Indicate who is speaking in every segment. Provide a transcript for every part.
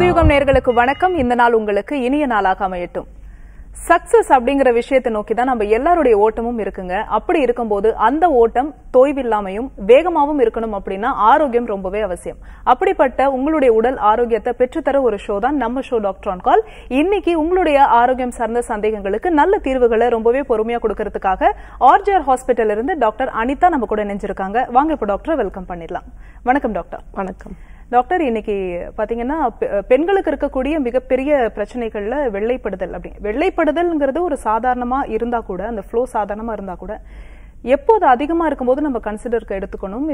Speaker 1: புதுயுகம் நேயர்களுக்கு வணக்கம். இந்த நாள் உங்களுக்கு இனிய நாளாக அமையட்டும். சக்சஸ் அப்படிங்கிற விஷயத்தை நோக்கி தான் நம்ம எல்லாருடைய ஓட்டமும் இருக்குங்க. அப்படி இருக்கும்போது அந்த ஓட்டம் தொய்வில்லாமையும் வேகமாவும் இருக்கணும் அப்படின்னா ஆரோக்கியம் ரொம்பவே அவசியம். அப்படிப்பட்ட உங்களுடைய உடல் ஆரோக்கியத்தை பெற்றுத்தர ஒரு ஷோ தான் நம்ம ஷோ டாக்டர் ஆன் கால். இன்னைக்கு உங்களுடைய ஆரோக்கியம் சார்ந்த சந்தேகங்களுக்கு நல்ல தீர்வுகளை ரொம்பவே பொறுமையா கொடுக்கறதுக்காக RJR ஹாஸ்பிட்டல் இருந்து டாக்டர் அனிதா நம்ம கூட இணைஞ்சிருக்காங்க. வாங்க இப்போ டாக்டர் வெல்கம் பண்ணிடலாம். வணக்கம் டாக்டர்.
Speaker 2: வணக்கம்
Speaker 1: டாக்டர். இன்னைக்கு பாத்தீங்கன்னா பெண்களுக்கு இருக்கக்கூடிய மிகப்பெரிய பிரச்சனைகள்ல வெள்ளைப்படுதல். வெள்ளைப்படுதல்ங்கிறது ஒரு சாதாரணமா இருந்தா கூட, அந்த ஃப்ளோ சாதாரணமா இருந்தா கூட, எப்போது அதிகமா இருக்கும்போது நம்ம கன்சிடருக்கு எடுத்துக்கணும்.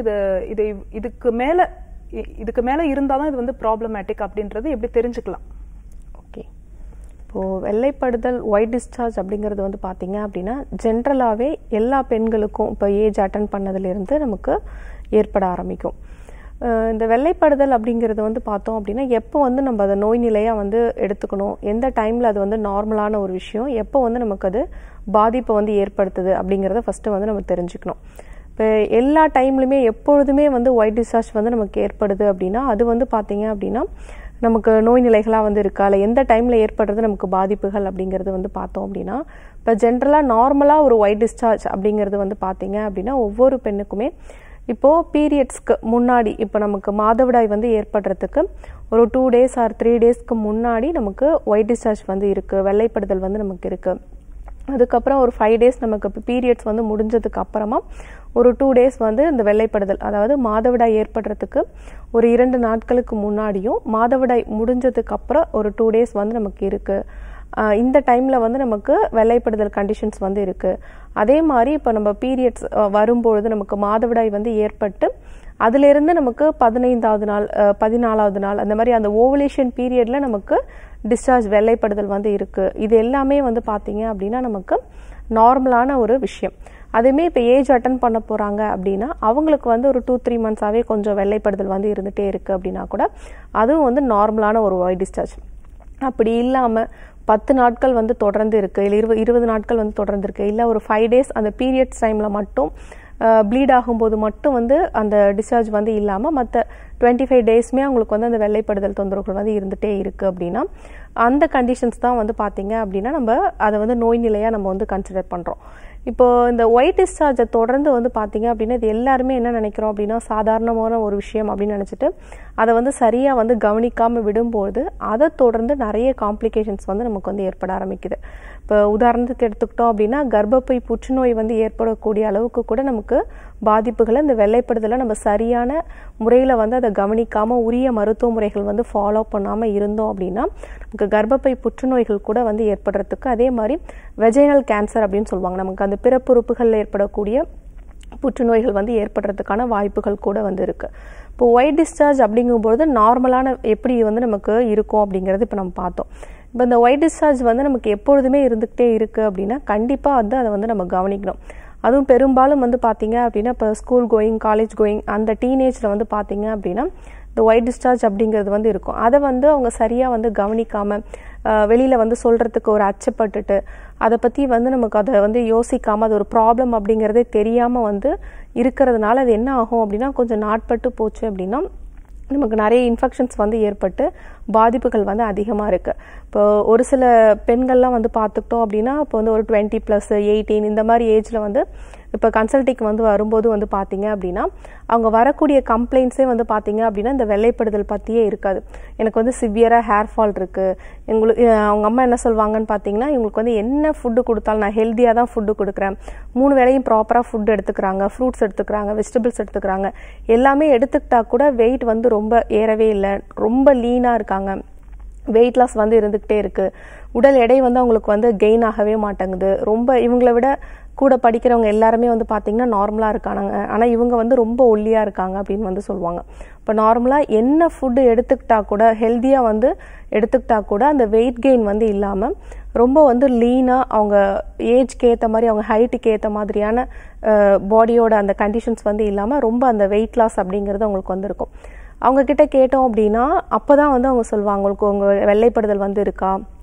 Speaker 1: இதுக்கு மேல இருந்தாதான் இது ப்ராப்ளமேட்டிக் அப்படின்றது எப்படி தெரிஞ்சுக்கலாம்?
Speaker 2: ஓகே, இப்போ வெள்ளைப்படுதல் ஒயிட் டிஸ்சார்ஜ் அப்படிங்கிறது பாத்தீங்க அப்படின்னா ஜென்ரலாவே எல்லா பெண்களுக்கும் இப்போ ஏஜ் அட்டன் பண்ணதுலேருந்து நமக்கு ஏற்பட ஆரம்பிக்கும். இந்த வெள்ளைப்படுதல் அப்படிங்கிறது பார்த்தோம் அப்படின்னா எப்போ நம்ம அதை நோய் நிலையாக எடுத்துக்கணும், எந்த டைமில் அது நார்மலான ஒரு விஷயம், எப்போ நமக்கு அது பாதிப்பை ஏற்படுத்துது அப்படிங்கிறத ஃபஸ்ட்டு நம்ம தெரிஞ்சுக்கணும். இப்போ எல்லா டைம்லையுமே எப்பொழுதுமே ஒயிட் டிஸ்சார்ஜ் நமக்கு ஏற்படுது அப்படின்னா அது பார்த்தீங்க அப்படின்னா நமக்கு நோய் நிலைகளாக இருக்கா, இல்லை எந்த டைமில் ஏற்படுறது நமக்கு பாதிப்புகள் அப்படிங்கிறது பார்த்தோம் அப்படின்னா, இப்போ ஜென்ரலாக நார்மலாக ஒரு ஒயிட் டிஸ்சார்ஜ் அப்படிங்கிறது பார்த்தீங்க அப்படின்னா ஒவ்வொரு பெண்ணுக்குமே இப்போது பீரியட்ஸ்க்கு முன்னாடி, இப்போ நமக்கு மாதவிடாய் ஏற்படுறதுக்கு ஒரு 2 days ஆர் 3 daysக்கு முன்னாடி நமக்கு ஒயிட் டிஸ்சார்ஜ் இருக்குது, வெள்ளைப்படுதல் நமக்கு இருக்குது. அதுக்கப்புறம் ஒரு 5 days நமக்கு இப்போ பீரியட்ஸ் முடிஞ்சதுக்கு அப்புறமா ஒரு 2 days இந்த வெள்ளைப்படுதல், அதாவது மாதவிடாய் ஏற்படுறதுக்கு ஒரு 2 நாட்களுக்கு முன்னாடியும் மாதவிடாய் முடிஞ்சதுக்கு அப்புறம் ஒரு 2 days நமக்கு இருக்குது. இந்த டைமில் நமக்கு வெள்ளைப்படுதல் கண்டிஷன்ஸ் இருக்குது. அதே மாதிரி இப்போ நம்ம பீரியட்ஸ் வரும்பொழுது நமக்கு மாதவிடாய் ஏற்பட்டு அதிலிருந்து நமக்கு 15வது நாள் 14வது நாள் அந்த மாதிரி அந்த ஓவலேஷன் பீரியடில் நமக்கு டிஸ்சார்ஜ் வெள்ளைப்படுதல் இருக்குது. இது எல்லாமே பார்த்தீங்க அப்படின்னா நமக்கு நார்மலான ஒரு விஷயம். அதுவுமே இப்போ ஏஜ் அட்டன் பண்ண போகிறாங்க அப்படின்னா அவங்களுக்கு ஒரு 2-3 months கொஞ்சம் வெள்ளைப்படுதல் இருந்துகிட்டே இருக்குது அப்படின்னா கூட அதுவும் நார்மலான ஒரு ஒயிட் டிஸ்சார்ஜ். அப்படி இல்லாமல் 10 நாட்கள் தொடர்ந்து இருக்கு, இல்லை 20 நாட்கள் தொடர்ந்து இருக்கு, இல்லை ஒரு 5 days அந்த பீரியட்ஸ் டைமில் மட்டும் ப்ளீட் ஆகும்போது மட்டும் அந்த டிஸ்சார்ஜ் இல்லாமல் மற்ற 25 daysமே அவங்களுக்கு அந்த வெள்ளைப்படுதல் தொந்தரவுகள் இருந்துகிட்டே இருக்குது அப்படின்னா அந்த கண்டிஷன்ஸ் தான் பார்த்தீங்க அப்படின்னா நம்ம அதை நோய் நிலையாக நம்ம கன்சிடர் பண்ணுறோம். இப்போ இந்த ஒயிட் டிஸ்சார்ஜை தொடர்ந்து பார்த்தீங்க அப்படின்னா இது எல்லாருமே என்ன நினைக்கிறோம் அப்படின்னா சாதாரணமான ஒரு விஷயம் அப்படின்னு நினச்சிட்டு அதை சரியாக கவனிக்காமல் விடும்போது அதை தொடர்ந்து நிறைய காம்ப்ளிகேஷன்ஸ் நமக்கு ஏற்பட ஆரம்பிக்குது. இப்போ உதாரணத்துக்கு எடுத்துக்கிட்டோம் அப்படின்னா கர்ப்பப்பை புற்றுநோய் ஏற்படக்கூடிய அளவுக்கு கூட நமக்கு பாதிப்புகளை இந்த வெள்ளைப்படுதலை நம்ம சரியான முறையில் அதை கவனிக்காமல் உரிய மருத்துவ முறைகள் ஃபாலோ பண்ணாமல் இருந்தோம் அப்படின்னா நமக்கு கர்ப்பப்பை புற்றுநோய்கள் கூட ஏற்படுறதுக்கு, அதே மாதிரி வெஜைனல் கேன்சர் அப்படின்னு சொல்லுவாங்க, நமக்கு அந்த பிறப்புறுப்புகளில் ஏற்படக்கூடிய புற்றுநோய்கள் ஏற்படுறதுக்கான வாய்ப்புகள் கூட இருக்கு. இப்போ ஒயிட் டிஸ்சார்ஜ் அப்படிங்கும்போது நார்மலான எப்படி நமக்கு இருக்கும் அப்படிங்கிறது இப்போ நம்ம பார்த்தோம். இப்போ இந்த ஒயிட் டிஸ்சார்ஜ் நமக்கு எப்பொழுதுமே இருந்துகிட்டே இருக்குது அப்படின்னா கண்டிப்பாக அதை நம்ம கவனிக்கணும். அதுவும் பெரும்பாலும் பார்த்தீங்க அப்படின்னா இப்போ ஸ்கூல் கோயிங், காலேஜ் கோயிங் அந்த டீனேஜில் பார்த்தீங்க அப்படின்னா இந்த ஒயிட் டிஸ்சார்ஜ் அப்படிங்கிறது இருக்கும். அதை அவங்க சரியாக கவனிக்காமல் வெளியில் சொல்கிறதுக்கு ஒரு அச்சப்பட்டுட்டு அதை பற்றி நமக்கு அதை யோசிக்காமல் அது ஒரு ப்ராப்ளம் அப்படிங்கிறதே தெரியாமல் இருக்கிறதுனால அது என்ன ஆகும் அப்படின்னா கொஞ்சம் நாட்பட்டு போச்சு அப்படின்னா நமக்கு நிறைய இன்ஃபெக்ஷன்ஸ் ஏற்பட்டு பாதிப்புகள் அதிகமாக இருக்குது. இப்போ ஒரு சில பெண்கள்லாம் பார்த்துக்கிட்டோம் அப்படின்னா இப்போ ஒரு 20+, 18 இந்த மாதிரி ஏஜில் இப்போ கன்சல்ட்டிக்கு வரும்போது பார்த்தீங்க அப்படின்னா அவங்க வரக்கூடிய கம்ப்ளைண்ட்ஸே பார்த்தீங்க அப்படின்னா இந்த வெள்ளைப்படுதல் பற்றியே இருக்காது. எனக்கு சிவியராக ஹேர் ஃபால் இருக்குது, எங்களுக்கு அவங்க அம்மா என்ன சொல்லுவாங்கன்னு பார்த்தீங்கன்னா இவங்களுக்கு என்ன ஃபுட்டு கொடுத்தாலும் நான் ஹெல்த்தியாக தான் ஃபுட்டு கொடுக்குறேன், 3 வேளையும் ப்ராப்பராக ஃபுட் எடுத்துக்கிறாங்க, ஃப்ரூட்ஸ் எடுத்துக்கிறாங்க, வெஜிடபிள்ஸ் எடுத்துக்கிறாங்க, எல்லாமே எடுத்துக்கிட்டா கூட வெயிட் ரொம்ப ஏறவே இல்லை, ரொம்ப லீனாக இருக்காங்க, வெயிட் லாஸ் இருந்துகிட்டே இருக்கு, உடல் எடை அவங்களுக்கு கெயின் ஆகவே மாட்டேங்குது, ரொம்ப இவங்களை விட கூட படிக்கிறவங்க எல்லாருமே பார்த்தீங்கன்னா நார்மலாக இருக்காங்க, ஆனால் இவங்க ரொம்ப ஒல்லியாக இருக்காங்க அப்படின்னு சொல்லுவாங்க. இப்போ நார்மலாக என்ன ஃபுட்டு எடுத்துக்கிட்டா கூட ஹெல்த்தியாக எடுத்துக்கிட்டா கூட அந்த வெயிட் கெயின் இல்லாமல் ரொம்ப லீனாக அவங்க ஏஜ்க்கு ஏற்ற மாதிரி அவங்க ஹைட்டுக்கு ஏற்ற மாதிரியான பாடியோட அந்த கண்டிஷன்ஸ் இல்லாமல் ரொம்ப அந்த வெயிட் லாஸ் அப்படிங்கிறது அவங்களுக்கு இருக்கும். அவங்க கிட்ட கேட்டோம் அப்படின்னா அப்போதான் அவங்க சொல்லுவாங்க உங்களுக்கு உங்கள் வெள்ளைப்படுதல் இருக்கா,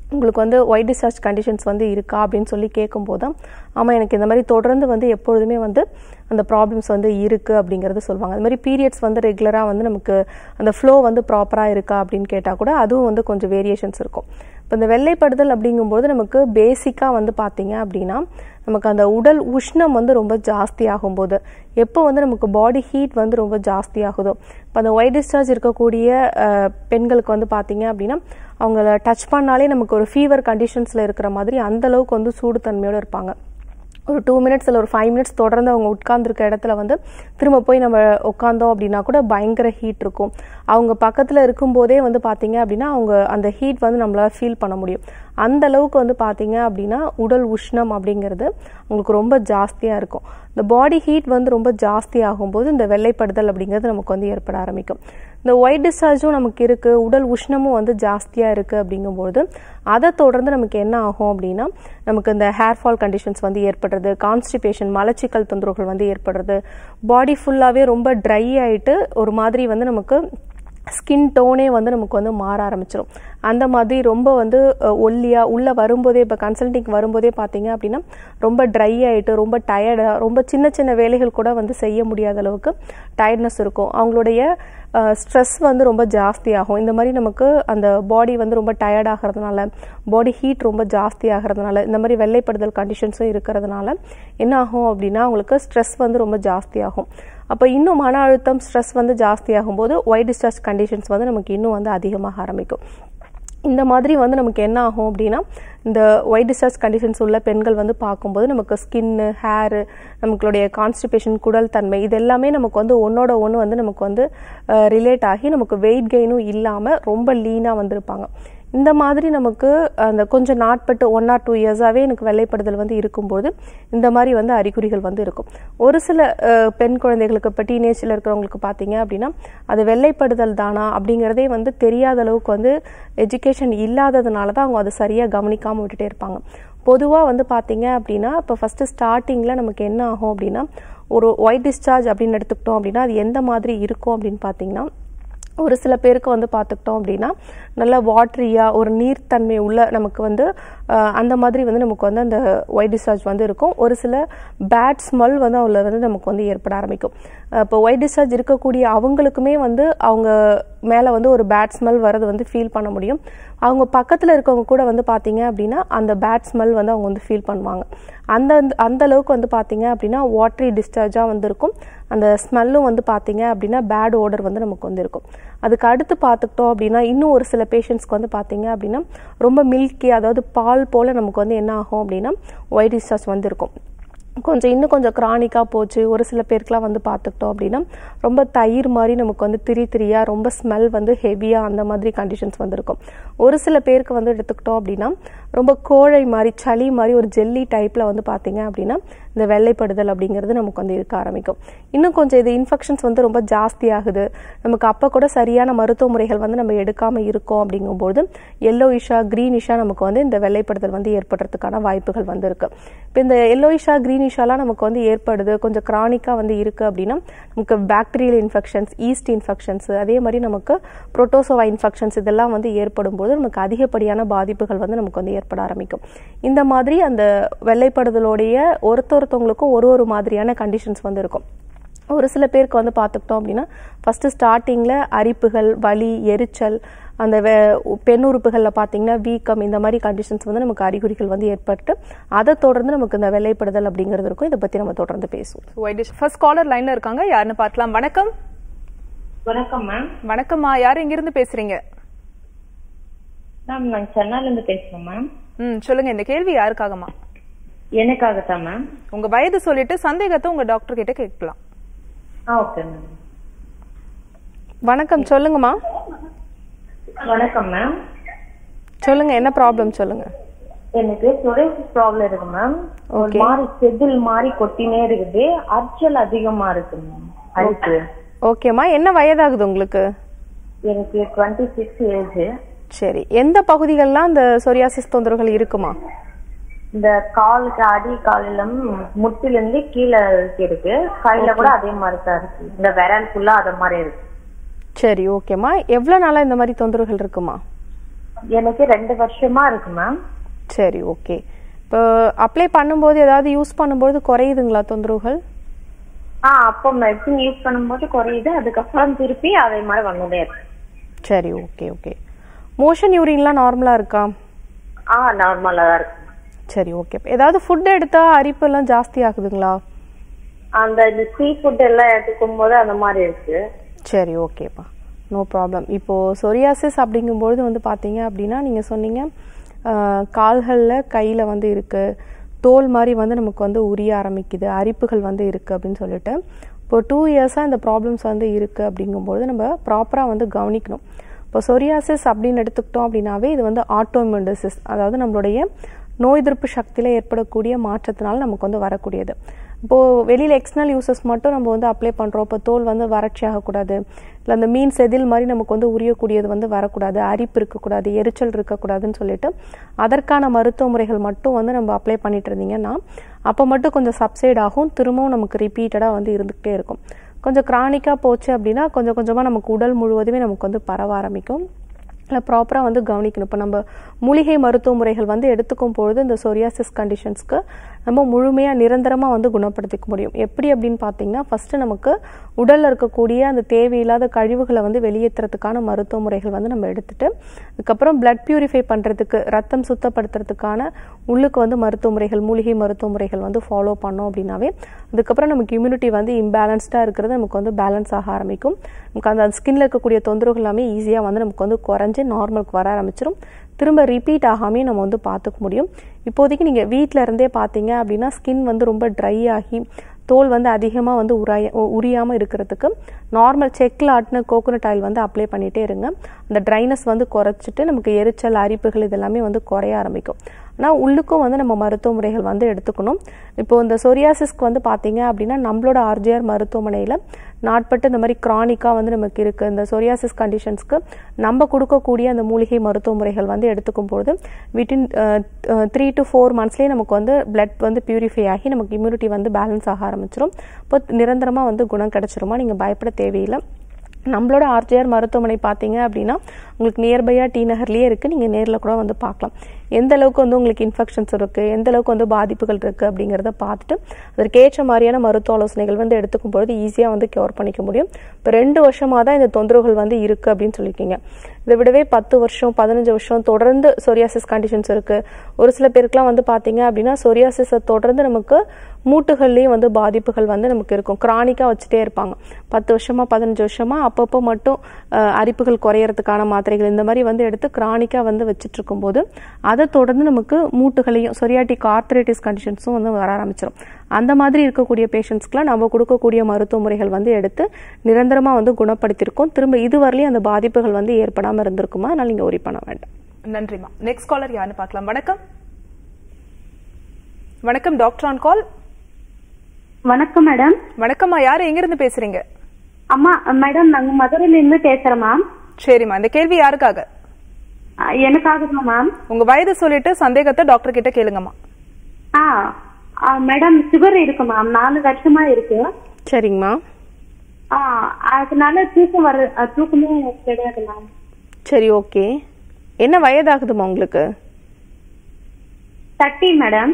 Speaker 2: உங்களுக்கு வந்து ஒயிட் டிஸ்சார்ஜ் கண்டிஷன்ஸ் வந்து இருக்கா அப்படின்னு சொல்லி கேட்கும்போது ஆமாம் எனக்கு இந்த மாதிரி தொடர்ந்து வந்து எப்பொழுதுமே வந்து அந்த ப்ராப்ளம்ஸ் வந்து இருக்குது அப்படிங்கிறது சொல்லுவாங்க. அது மாதிரி பீரியட்ஸ் வந்து ரெகுலராக வந்து நமக்கு அந்த ஃப்ளோ வந்து ப்ராப்பராக இருக்கா அப்படின்னு கேட்டால் கூட அதுவும் வந்து கொஞ்சம் வேரியேஷன்ஸ் இருக்கும். இப்போ இந்த வெள்ளைப்படுதல் அப்படிங்கும்போது நமக்கு பேசிக்காக வந்து பார்த்தீங்க அப்படின்னா நமக்கு அந்த உடல் உஷ்ணம் வந்து ரொம்ப ஜாஸ்தி ஆகும்போது எப்போ வந்து நமக்கு பாடி ஹீட் வந்து ரொம்ப ஜாஸ்தி ஆகுதோ இப்போ அந்த ஒயிட் டிஸ்சார்ஜ் இருக்கக்கூடிய பெண்களுக்கு வந்து பார்த்தீங்க அப்படின்னா அவங்கள டச் பண்ணாலே நமக்கு ஒரு ஃபீவர் கண்டிஷன்ஸில் இருக்கிற மாதிரி அந்த அளவுக்கு வந்து சூடு தன்மையோடு இருப்பாங்க. ஒரு 2 மினிட்ஸ் இல்லை ஒரு 5 மினிட்ஸ் தொடர்ந்து அவங்க உட்கார்ந்துருக்க இடத்துல வந்து திரும்ப போய் நம்ம உட்காந்தோம் அப்படின்னா கூட பயங்கர ஹீட் இருக்கும். அவங்க பக்கத்தில் இருக்கும்போதே வந்து பார்த்தீங்க அப்படின்னா அவங்க அந்த ஹீட் வந்து நம்மளால ஃபீல் பண்ண முடியும். அந்த அளவுக்கு வந்து பார்த்தீங்க அப்படின்னா உடல் உஷ்ணம் அப்படிங்கிறது உங்களுக்கு ரொம்ப ஜாஸ்தியாக இருக்கும். இந்த பாடி ஹீட் வந்து ரொம்ப ஜாஸ்தி ஆகும்போது இந்த வெள்ளைப்படுதல் அப்படிங்கிறது நமக்கு வந்து ஏற்பட ஆரம்பிக்கும். இந்த ஒயிட் டிஸ்சார்ஜும் நமக்கு இருக்குது, உடல் உஷ்ணமும் வந்து ஜாஸ்தியாக இருக்குது அப்படிங்கும்போது அதை தொடர்ந்து நமக்கு என்ன ஆகும் அப்படின்னா நமக்கு இந்த ஹேர் ஃபால் கண்டிஷன்ஸ் வந்து ஏற்படுறது, கான்ஸ்டிபேஷன் மலச்சிக்கல் தொந்தரவுகள் வந்து ஏற்படுறது, பாடி ஃபுல்லாகவே ரொம்ப ட்ரை ஆகிட்டு ஒரு மாதிரி வந்து நமக்கு ஸ்கின் டோனே வந்து நமக்கு வந்து மாற ஆரம்பிச்சிடும். அந்த மாதிரி ரொம்ப வந்து ஒல்லியாக உள்ளே வரும்போதே இப்போ கன்சல்டிங் வரும்போதே பார்த்தீங்க அப்படின்னா ரொம்ப ட்ரை ஆகிட்டு ரொம்ப டயர்டாக ரொம்ப சின்ன சின்ன வேலைகள் கூட வந்து செய்ய முடியாத அளவுக்கு டயர்ட்னஸ் இருக்கும். அவங்களுடைய ஸ்ட்ரெஸ் வந்து ரொம்ப ஜாஸ்தி ஆகும். இந்த மாதிரி நமக்கு அந்த பாடி வந்து ரொம்ப டயர்ட் ஆகிறதுனால பாடி ஹீட் ரொம்ப ஜாஸ்தி ஆகிறதுனால இந்த மாதிரி வெள்ளைப்படுதல் கண்டிஷன்ஸும் இருக்கிறதுனால என்ன ஆகும் அப்படின்னா அவங்களுக்கு ஸ்ட்ரெஸ் வந்து ரொம்ப ஜாஸ்தி ஆகும். அப்போ இன்னும் மன அழுத்தம் ஸ்ட்ரெஸ் வந்து ஜாஸ்தி ஆகும்போது ஒயிட் டிஸ்சார்ஜ் கண்டிஷன்ஸ் வந்து நமக்கு இன்னும் வந்து அதிகமாக ஆரம்பிக்கும். இந்த மாதிரி வந்து நமக்கு என்ன ஆகும் அப்படின்னா இந்த ஒயிட் டிஸ்சார்ஜ் கண்டிஷன்ஸ் உள்ள பெண்கள் வந்து பார்க்கும்போது நமக்கு ஸ்கின்னு ஹேரு நமக்குடைய கான்ஸ்டிபேஷன் குடல் தன்மை இது எல்லாமே நமக்கு வந்து ஒன்னோட ஒன்று வந்து நமக்கு வந்து ரிலேட் ஆகி நமக்கு வெயிட் கெயினும் இல்லாமல் ரொம்ப லீனாக வந்திருப்பாங்க. இந்த மாதிரி நமக்கு அந்த கொஞ்சம் நாட்பட்டு 1 or 2 இயர்ஸாகவே எனக்கு வெள்ளைப்படுதல் வந்து இருக்கும்போது இந்த மாதிரி வந்து அறிகுறிகள் வந்து இருக்கும். ஒரு சில பெண் குழந்தைகளுக்கு இப்போ டீனேஜில் இருக்கிறவங்களுக்கு பார்த்தீங்க அப்படின்னா அது வெள்ளைப்படுதல் தானா அப்படிங்கிறதே வந்து தெரியாத அளவுக்கு வந்து எஜுகேஷன் இல்லாததுனால தான் அவங்க அதை சரியாக கவனிக்காமல் விட்டுட்டே இருப்பாங்க. பொதுவாக வந்து பார்த்தீங்க அப்படின்னா இப்போ ஃபஸ்ட்டு ஸ்டார்டிங்கில் நமக்கு என்ன ஆகும் அப்படின்னா ஒரு ஒயிட் டிஸ்சார்ஜ் அப்படின்னு எடுத்துக்கிட்டோம் அப்படின்னா அது எந்த மாதிரி இருக்கும் அப்படின்னு பார்த்தீங்கன்னா ஒரு சில பேருக்கு வந்து பார்த்துக்கிட்டோம் அப்படின்னா நல்லா வாட்டரியாக ஒரு நீர்த்தன்மை உள்ள நமக்கு வந்து அந்த மாதிரி வந்து நமக்கு வந்து அந்த ஒயிட் டிஸ்சார்ஜ் வந்து இருக்கும். ஒரு சில பேட் ஸ்மெல் வந்து அதில் வந்து நமக்கு வந்து ஏற்பட ஆரம்பிக்கும். இப்போ ஒயிட் டிஸ்சார்ஜ் இருக்கக்கூடிய அவங்களுக்குமே வந்து அவங்க மேலே வந்து ஒரு பேட் ஸ்மெல் வரது வந்து ஃபீல் பண்ண முடியும். அவங்க பக்கத்தில் இருக்கவங்க கூட வந்து பார்த்தீங்க அப்படின்னா அந்த பேட் ஸ்மெல் வந்து அவங்க வந்து ஃபீல் பண்ணுவாங்க. அந்த அளவுக்கு வந்து பார்த்தீங்க அப்படின்னா வாட்டரி டிஸ்சார்ஜாக வந்து இருக்கும். அந்த ஸ்மெல்லும் வந்து பார்த்தீங்க அப்படின்னா பேட் ஓடர் வந்து நமக்கு வந்து இருக்கும். அதுக்கு அடுத்து பார்த்துக்கிட்டோம் அப்படின்னா இன்னும் ஒரு சில பேஷண்ட்ஸ்க்கு வந்து பார்த்தீங்க அப்படின்னா ரொம்ப மில்கி அதாவது பால் போல் நமக்கு வந்து என்ன ஆகும் அப்படின்னா ஒயிட் டிஸ்சார்ஜ் வந்து இருக்கும். இன்னும் கொஞ்சம் கிரானிக்காக போச்சு. ஒரு சில பேருக்குலாம் வந்து பார்த்துக்கிட்டோம் அப்படின்னா ரொம்ப தயிர் மாதிரி நமக்கு வந்து திரியாக ரொம்ப ஸ்மெல் வந்து ஹெவியாக அந்த மாதிரி கண்டிஷன்ஸ் வந்து இருக்கும். ஒரு சில பேருக்கு வந்து எடுத்துக்கிட்டோம் அப்படின்னா ரொம்ப கோழை மாதிரி சளி மாதிரி ஒரு ஜெல்லி டைப்பில் வந்து பார்த்தீங்க அப்படின்னா இந்த வெள்ளைப்படுதல் அப்படிங்கிறது நமக்கு வந்து இருக்க ஆரம்பிக்கும். இன்னும் கொஞ்சம் இது இன்ஃபெக்ஷன்ஸ் வந்து ரொம்ப ஜாஸ்தி ஆகுது, நமக்கு அப்போ கூட சரியான மருத்துவ முறைகள் வந்து நம்ம எடுக்காமல் இருக்கோம் அப்படிங்கும்போது எல்லோயிஷா கிரீனிஷா நமக்கு வந்து இந்த வெள்ளைப்படுதல் வந்து ஏற்படுறதுக்கான வாய்ப்புகள் வந்து இருக்கு. இப்போ இந்த எல்லோயிஷா கிரீனிஷாலாம் நமக்கு வந்து ஏற்படுது கொஞ்சம் கிரானிக்காக வந்து இருக்கு அப்படின்னா நமக்கு பாக்டீரியல் இன்ஃபெக்ஷன்ஸ் ஈஸ்ட் இன்ஃபெக்ஷன்ஸ் அதே மாதிரி நமக்கு புரோட்டோசோவா இன்ஃபெக்ஷன்ஸ் இதெல்லாம் வந்து ஏற்படும் போது நமக்கு அதிகப்படியான பாதிப்புகள் வந்து நமக்கு வந்து ஏற்பட ஆரம்பிக்கும். இந்த மாதிரி அந்த வெள்ளைப்படுதலோடைய ஒருத்தவங்களுக்கும் ஒரு மாதிரியான கண்டிஷன்ஸ் வந்து இருக்கும். ஒரு சில பேருக்கு வந்து பார்த்துக்கிட்டோம் அப்படின்னா ஃபர்ஸ்ட் ஸ்டார்டிங்கில் அரிப்புகள் வலி எரிச்சல் அந்த பெண் உறுப்புகளில் பார்த்தீங்கன்னா வீக்கம் இந்த மாதிரி கண்டிஷன்ஸ் வந்து நமக்கு அறிகுறிகள் வந்து ஏற்பட்டு அதை தொடர்ந்து நமக்கு இந்த வெள்ளைப்படுதல் அப்படிங்கிறது இருக்கும். இதை பற்றி நம்ம தொடர்ந்து பேசுவோம்.
Speaker 1: ஃபர்ஸ்ட் காலர் லைன்ல இருக்காங்க, யாருன்னு பார்க்கலாம். வணக்கம்.
Speaker 3: வணக்கம் மேம்.
Speaker 1: வணக்கம்மா, யார் எங்கிருந்து பேசுறீங்க?
Speaker 3: மேம் நான் சென்னையில இருந்து பேசுறேன் மேம்.
Speaker 1: சொல்லுங்க, இந்த கேள்வி யாருக்காகமா?
Speaker 3: எனக்காகத்தான் மேம்.
Speaker 1: உங்க வயது சொல்லிட்டு சந்தேகத்தை உங்க டாக்டர் கிட்ட கேட்கலாம்.
Speaker 3: Okay ma'am.
Speaker 2: வணக்கம், சொல்லுங்கம்மா.
Speaker 3: வணக்கம் மேம்.
Speaker 2: சொல்லுங்க, என்ன ப்ராப்ளம் சொல்லுங்க.
Speaker 3: எனக்கு சொரியாசிஸ் ப்ராப்ளம் இருக்கு மேம். ஒரு மாதிரி செதில் மாதிரி கொட்டினே இருக்குது, அரிச்சல் அதிகமா இருக்கு மேம். அதுக்கு
Speaker 2: ஓகேம்மா, என்ன வயதாகுது உங்களுக்கு?
Speaker 3: எனக்கு 26 ஏஜ்.
Speaker 2: சரி, எந்த பகுதிகள்லாம் இந்த சொரியாசிஸ் தொந்தரவுகள் இருக்குமா?
Speaker 3: இந்த காலுக்கு அடி காலில முட்டில இருந்து கீழே இருக்கு, கையில கூட அதே மாதிரி தான் இருக்கு, இந்த விரல் ஃபுல்லா அத மாதிரி இருக்கு.
Speaker 2: சரி, ஓகேம்மா. எவ்வளவு நாளா இந்த மாதிரி தொந்தரவுகள் இருக்குமா?
Speaker 3: எனக்கு 2 வருஷமா இருக்கு மேம்.
Speaker 2: சரி, ஓகே. இப்போ அப்ளை பண்ணும்போது ஏதாவது யூஸ் பண்ணும்போது குறையுதுங்களா தொந்தரவுகள்?
Speaker 3: அப்போ மெடிசன் யூஸ் பண்ணும்போது குறையுது, அதுக்கப்புறம் திருப்பி அதே மாதிரி வந்துட்டே இருக்கு.
Speaker 2: சரி, ஓகே ஓகே. மோஷன் யூரின்லாம் நார்மலா இருக்கா?
Speaker 3: நார்மலா தான் இருக்கு.
Speaker 2: சரி, ஓகே. ஏதாவது ஃபுட் எடுத்தா அரிப்பு எல்லாம் ஜாஸ்தி ஆகுதுங்களா?
Speaker 3: அந்த சீ ஃபுட் எல்லாம் எடுத்துக்கும் போது அந்த மாதிரி இருக்கு.
Speaker 2: சரி, ஓகேப்பா, நோ ப்ராப்ளம். இப்போ சொரியாசிஸ் அப்படிங்கும்போது வந்து பாத்தீங்க அப்படின்னா நீங்க சொன்னீங்க கால்களில் கையில வந்து இருக்கு, தோல் மாதிரி வந்து நமக்கு வந்து உரிய ஆரம்பிக்குது, அரிப்புகள் வந்து இருக்கு அப்படின்னு சொல்லிட்டு இப்போ 2 இயர்ஸா இந்த ப்ராப்ளம்ஸ் வந்து இருக்கு அப்படிங்கும்போது நம்ம ப்ராப்பரா வந்து கவனிக்கணும். இப்போ சொரியாசிஸ் அப்படின்னு எடுத்துக்கிட்டோம் அப்படின்னாவே இது வந்து ஆட்டோஇம்யூன் டிசீஸ், அதாவது நம்மளுடைய நோய் எதிர்ப்பு சக்தியில ஏற்படக்கூடிய மாற்றத்தினால நமக்கு வந்து வரக்கூடியது. இப்போ வெளியில எக்ஸ்டர்னல் யூசஸ் மட்டும் நம்ம வந்து அப்ளை பண்றோம். இப்போ தோல் வந்து வறட்சி ஆகக்கூடாது, இல்லை அந்த மீன் செதில் மாதிரி நமக்கு வந்து உரியக்கூடியது வந்து வரக்கூடாது, அரிப்பு இருக்கக்கூடாது, எரிச்சல் இருக்கக்கூடாதுன்னு சொல்லிட்டு அதற்கான மருத்துவ முறைகள் மட்டும் வந்து நம்ம அப்ளை பண்ணிட்டு இருந்தீங்கன்னா அப்போ மட்டும் கொஞ்சம் சப்சைட் ஆகும், திரும்பவும் நமக்கு ரிப்பீட்டடா வந்து இருந்துகிட்டே இருக்கும். கொஞ்சம் கிரானிக்கா போச்சு அப்படின்னா கொஞ்சம் கொஞ்சமா நமக்கு உடல் முழுவதுமே நமக்கு வந்து பரவ ஆரம்பிக்கும். இல்லை ப்ராப்பராக வந்து கவனிக்கணும். இப்போ நம்ம மூலிகை மருத்துவ முறைகள் வந்து எடுத்துக்கும் பொழுது இந்த சொரியாசிஸ் கண்டிஷன்ஸ்க்கு நம்ம முழுமையாக நிரந்தரமாக வந்து குணப்படுத்திக்க முடியும். எப்படி அப்படின்னு பார்த்தீங்கன்னா ஃபஸ்ட்டு நமக்கு உடலில் இருக்கக்கூடிய அந்த தேவையில்லாத கழிவுகளை வந்து வெளியேற்றுறதுக்கான மருத்துவ முறைகள் வந்து நம்ம எடுத்துட்டு அதுக்கப்புறம் பிளட் பியூரிஃபை பண்ணுறதுக்கு, ரத்தம் சுத்தப்படுத்துறதுக்கான உள்ளுக்கு வந்து மருத்துவ முறைகள், மூலிகை மருத்துவ முறைகள் வந்து ஃபாலோ பண்ணோம் அப்படின்னாவே அதுக்கப்புறம் நமக்கு இம்யூனிட்டி வந்து இம்பேலன்ஸ்டாக இருக்கிறது நமக்கு வந்து பேலன்ஸ் ஆக ஆரம்பிக்கும். நமக்கு அந்த ஸ்கின்ல இருக்கக்கூடிய தொந்தரவுகள் எல்லாமே ஈஸியாக வந்து நமக்கு வந்து குறைஞ்சு நார்மலுக்கு வர ஆரம்பிச்சிடும். திரும்ப ரிப்பீட் ஆகாமே நம்ம வந்து பார்த்துக்க முடியும். இப்போதைக்கு நீங்கள் வீட்டில் இருந்தே பார்த்தீங்க அப்படின்னா ஸ்கின் வந்து ரொம்ப ட்ரை ஆகி தோல் வந்து அதிகமாக வந்து உரியாமல் இருக்கிறதுக்கு நார்மல் செக்கில் ஆட்டின கோகோனட் ஆயில் வந்து அப்ளை பண்ணிகிட்டே இருங்க. அந்த ட்ரைனஸ் வந்து குறைச்சிட்டு நமக்கு எரிச்சல், அரிப்புகள் இதெல்லாமே வந்து குறைய ஆரம்பிக்கும். ஆனால் உள்ளுக்கும் வந்து நம்ம மருத்துவ முறைகள் வந்து எடுத்துக்கணும். இப்போ இந்த சொரியாசிஸ்க்கு வந்து பார்த்தீங்க அப்படின்னா நம்மளோட RJR மருத்துவமனையில் நாட்பட்டு இந்த மாதிரி கிரானிக்காக வந்து நமக்கு இருக்குது. இந்த சொரியாசிஸ் கண்டிஷன்ஸ்க்கு நம்ம கொடுக்கக்கூடிய அந்த மூலிகை மருத்துவ முறைகள் வந்து எடுத்துக்கும் பொழுது வித்தின் 3 to 4 monthsலேயே நமக்கு வந்து பிளட் வந்து பியூரிஃபை ஆகி நமக்கு இம்யூனிட்டி வந்து பேலன்ஸ் ஆக ஆரம்பிச்சிடும். இப்போ நிரந்தரமாக வந்து குணம் கிடைச்சிருமா, நீங்கள் பயப்பட தேவையில்லை. நம்மளோட RJR மருத்துவமனை பார்த்தீங்க அப்படின்னா உங்களுக்கு நியர்பையாக டி நகர்லேயே இருக்குது, நீங்கள் நேரில் கூட வந்து பார்க்கலாம். எந்த அளவுக்கு வந்து உங்களுக்கு இன்ஃபெக்ஷன்ஸ் இருக்குது, எந்த அளவுக்கு வந்து பாதிப்புகள் இருக்குது அப்படிங்கிறத பார்த்துட்டு அதற்கேற்ற மாதிரியான மருத்துவ ஆலோசனைகள் வந்து எடுத்துக்கும் பொழுது ஈஸியாக வந்து கியூர் பண்ணிக்க முடியும். இப்போ 2 வருஷமாக தான் இந்த தொந்தரவுகள் வந்து இருக்குது அப்படின்னு சொல்லியிருக்கீங்க. இதை விடவே 10 வருஷம் 15 வருஷம் தொடர்ந்து சொரியாசிஸ் கண்டிஷன்ஸ் இருக்குது. ஒரு சில பேருக்குலாம் வந்து பார்த்தீங்க அப்படின்னா சொரியாசிஸை தொடர்ந்து நமக்கு மூட்டுகள்லேயும் வந்து பாதிப்புகள் வந்து நமக்கு இருக்கும். கிரானிக்காக வச்சுட்டே இருப்பாங்க. 10 வருஷமா 15 வருஷமா அப்பப்போ மட்டும் அரிப்புகள் குறையறதுக்கான மாத்திரைகள் இந்த மாதிரி வந்து எடுத்து கிரானிக்காக வந்து வச்சுட்டு இருக்கும்போது அதை தொடர்ந்து நமக்கு மூட்டுகளையும் சொரியாட்டிக் ஆர்த்ரைட்டிஸ் கண்டிஷன்ஸும் வந்து வர ஆரம்பிச்சிடும். அந்த மாதிரி இருக்கக்கூடிய பேஷண்ட்ஸ்க்குலாம் நம்ம கொடுக்கக்கூடிய மருத்துவ முறைகள் வந்து எடுத்து நிரந்தரமாக வந்து குணப்படுத்தியிருக்கோம். திரும்ப இதுவரையிலையும் அந்த பாதிப்புகள் வந்து ஏற்படாமல் இருந்திருக்குமா, அதனால நீங்கள் ஒரி பண்ண வேண்டாம்.
Speaker 1: நன்றிமா. நெக்ஸ்ட் காலர் யாருன்னு பார்க்கலாம். வணக்கம். வணக்கம், டாக்டர் ஆன் கால்.
Speaker 3: வணக்கம் மேடம்.
Speaker 1: வணக்கம்மா, யாரு எங்க இருந்து பேசுறீங்க?
Speaker 3: அம்மா மேடம், நாங்க மதுரையில இருந்து பேசுறோம் மேம்.
Speaker 1: சரிம்மா, இந்த கேள்வி யாருக்காக?
Speaker 3: எனக்காக மேம்.
Speaker 1: உங்க வயது சொல்லிட்டு சந்தேகத்தை டாக்டர் கிட்ட கேளுங்கம்மா.
Speaker 3: மேடம் சுகர் இருக்கு மேம், 4 வருஷமா இருக்கு.
Speaker 2: சரிங்கம்மா.
Speaker 3: அதனால தூக்கமே கிடையாது மேம்.
Speaker 2: சரி, ஓகே. என்ன வயதாகுதுமா உங்களுக்கு?
Speaker 3: 30 மேடம்.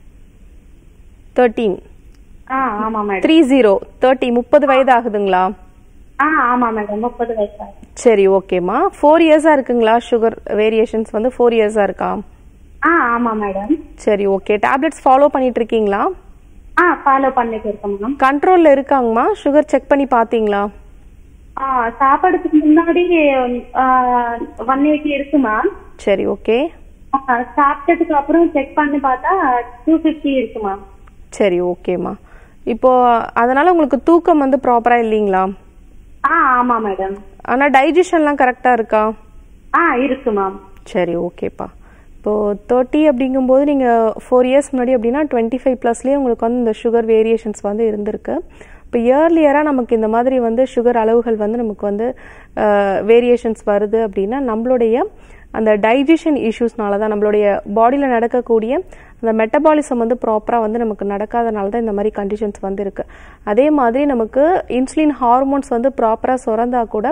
Speaker 2: 13.
Speaker 3: ஆமா மேடம்.
Speaker 2: 30 வயது ஆகுதுங்களா?
Speaker 3: ஆமா மேடம், 30 வயசு.
Speaker 2: சரி, ஓகேமா. 4 இயர்ஸா இருக்குங்களா? சுகர் வேரியேஷன்ஸ் வந்து 4 இயர்ஸா இருக்கா?
Speaker 3: ஆமா மேடம்.
Speaker 2: சரி, ஓகே. டேப்லெட்ஸ் ஃபாலோ பண்ணிட்டு இருக்கீங்களா?
Speaker 3: ஃபாலோ பண்ணிட்டு இருக்கேன் மேம்.
Speaker 2: கண்ட்ரோல்ல இருக்காங்கம்மா? சுகர் செக் பண்ணி பாத்தீங்களா?
Speaker 3: சாப்பாடுக்கு முன்னாடி 180 இருக்கு மேம்.
Speaker 2: சரி, ஓகே.
Speaker 3: சாப்பிட்டதுக்கு அப்புறம் செக் பண்ணி பார்த்தா 250 இருக்கு மேம்.
Speaker 2: சரி, ஓகேமா. இப்போ அதனால உங்களுக்கு தூக்கம் வந்து ப்ராப்பரா இல்லீங்களா?
Speaker 3: ஆமா மேடம்.
Speaker 2: ஆனா டைஜஷன்லாம் கரெக்டா இருக்கா?
Speaker 3: இருக்கு மேம்.
Speaker 2: சரி, ஓகேப்பா. இப்போ 30 அப்படிங்கும்போது நீங்க 4 இயர்ஸ் முன்னாடி அப்படின்னா 25+லயே உங்களுக்கு வந்து இந்த சுகர் வேரியேஷன்ஸ் வந்து இருந்திருக்கு. இப்போ இயர்லியரா நமக்கு இந்த மாதிரி வந்து சுகர் அளவுகள் வந்து நமக்கு வந்து வேரியேஷன்ஸ் வருது அப்படின்னா நம்மளுடைய அந்த டைஜஷன் இஷ்யூஸ்னால தான், நம்மளுடைய பாடியில் நடக்கக்கூடிய அந்த மெட்டபாலிசம் வந்து ப்ராப்பராக வந்து நமக்கு நடக்காதனால தான் இந்த மாதிரி கண்டிஷன்ஸ் வந்து இருக்குது. அதே மாதிரி நமக்கு இன்சுலின் ஹார்மோன்ஸ் வந்து ப்ராப்பராக சுரந்தா கூட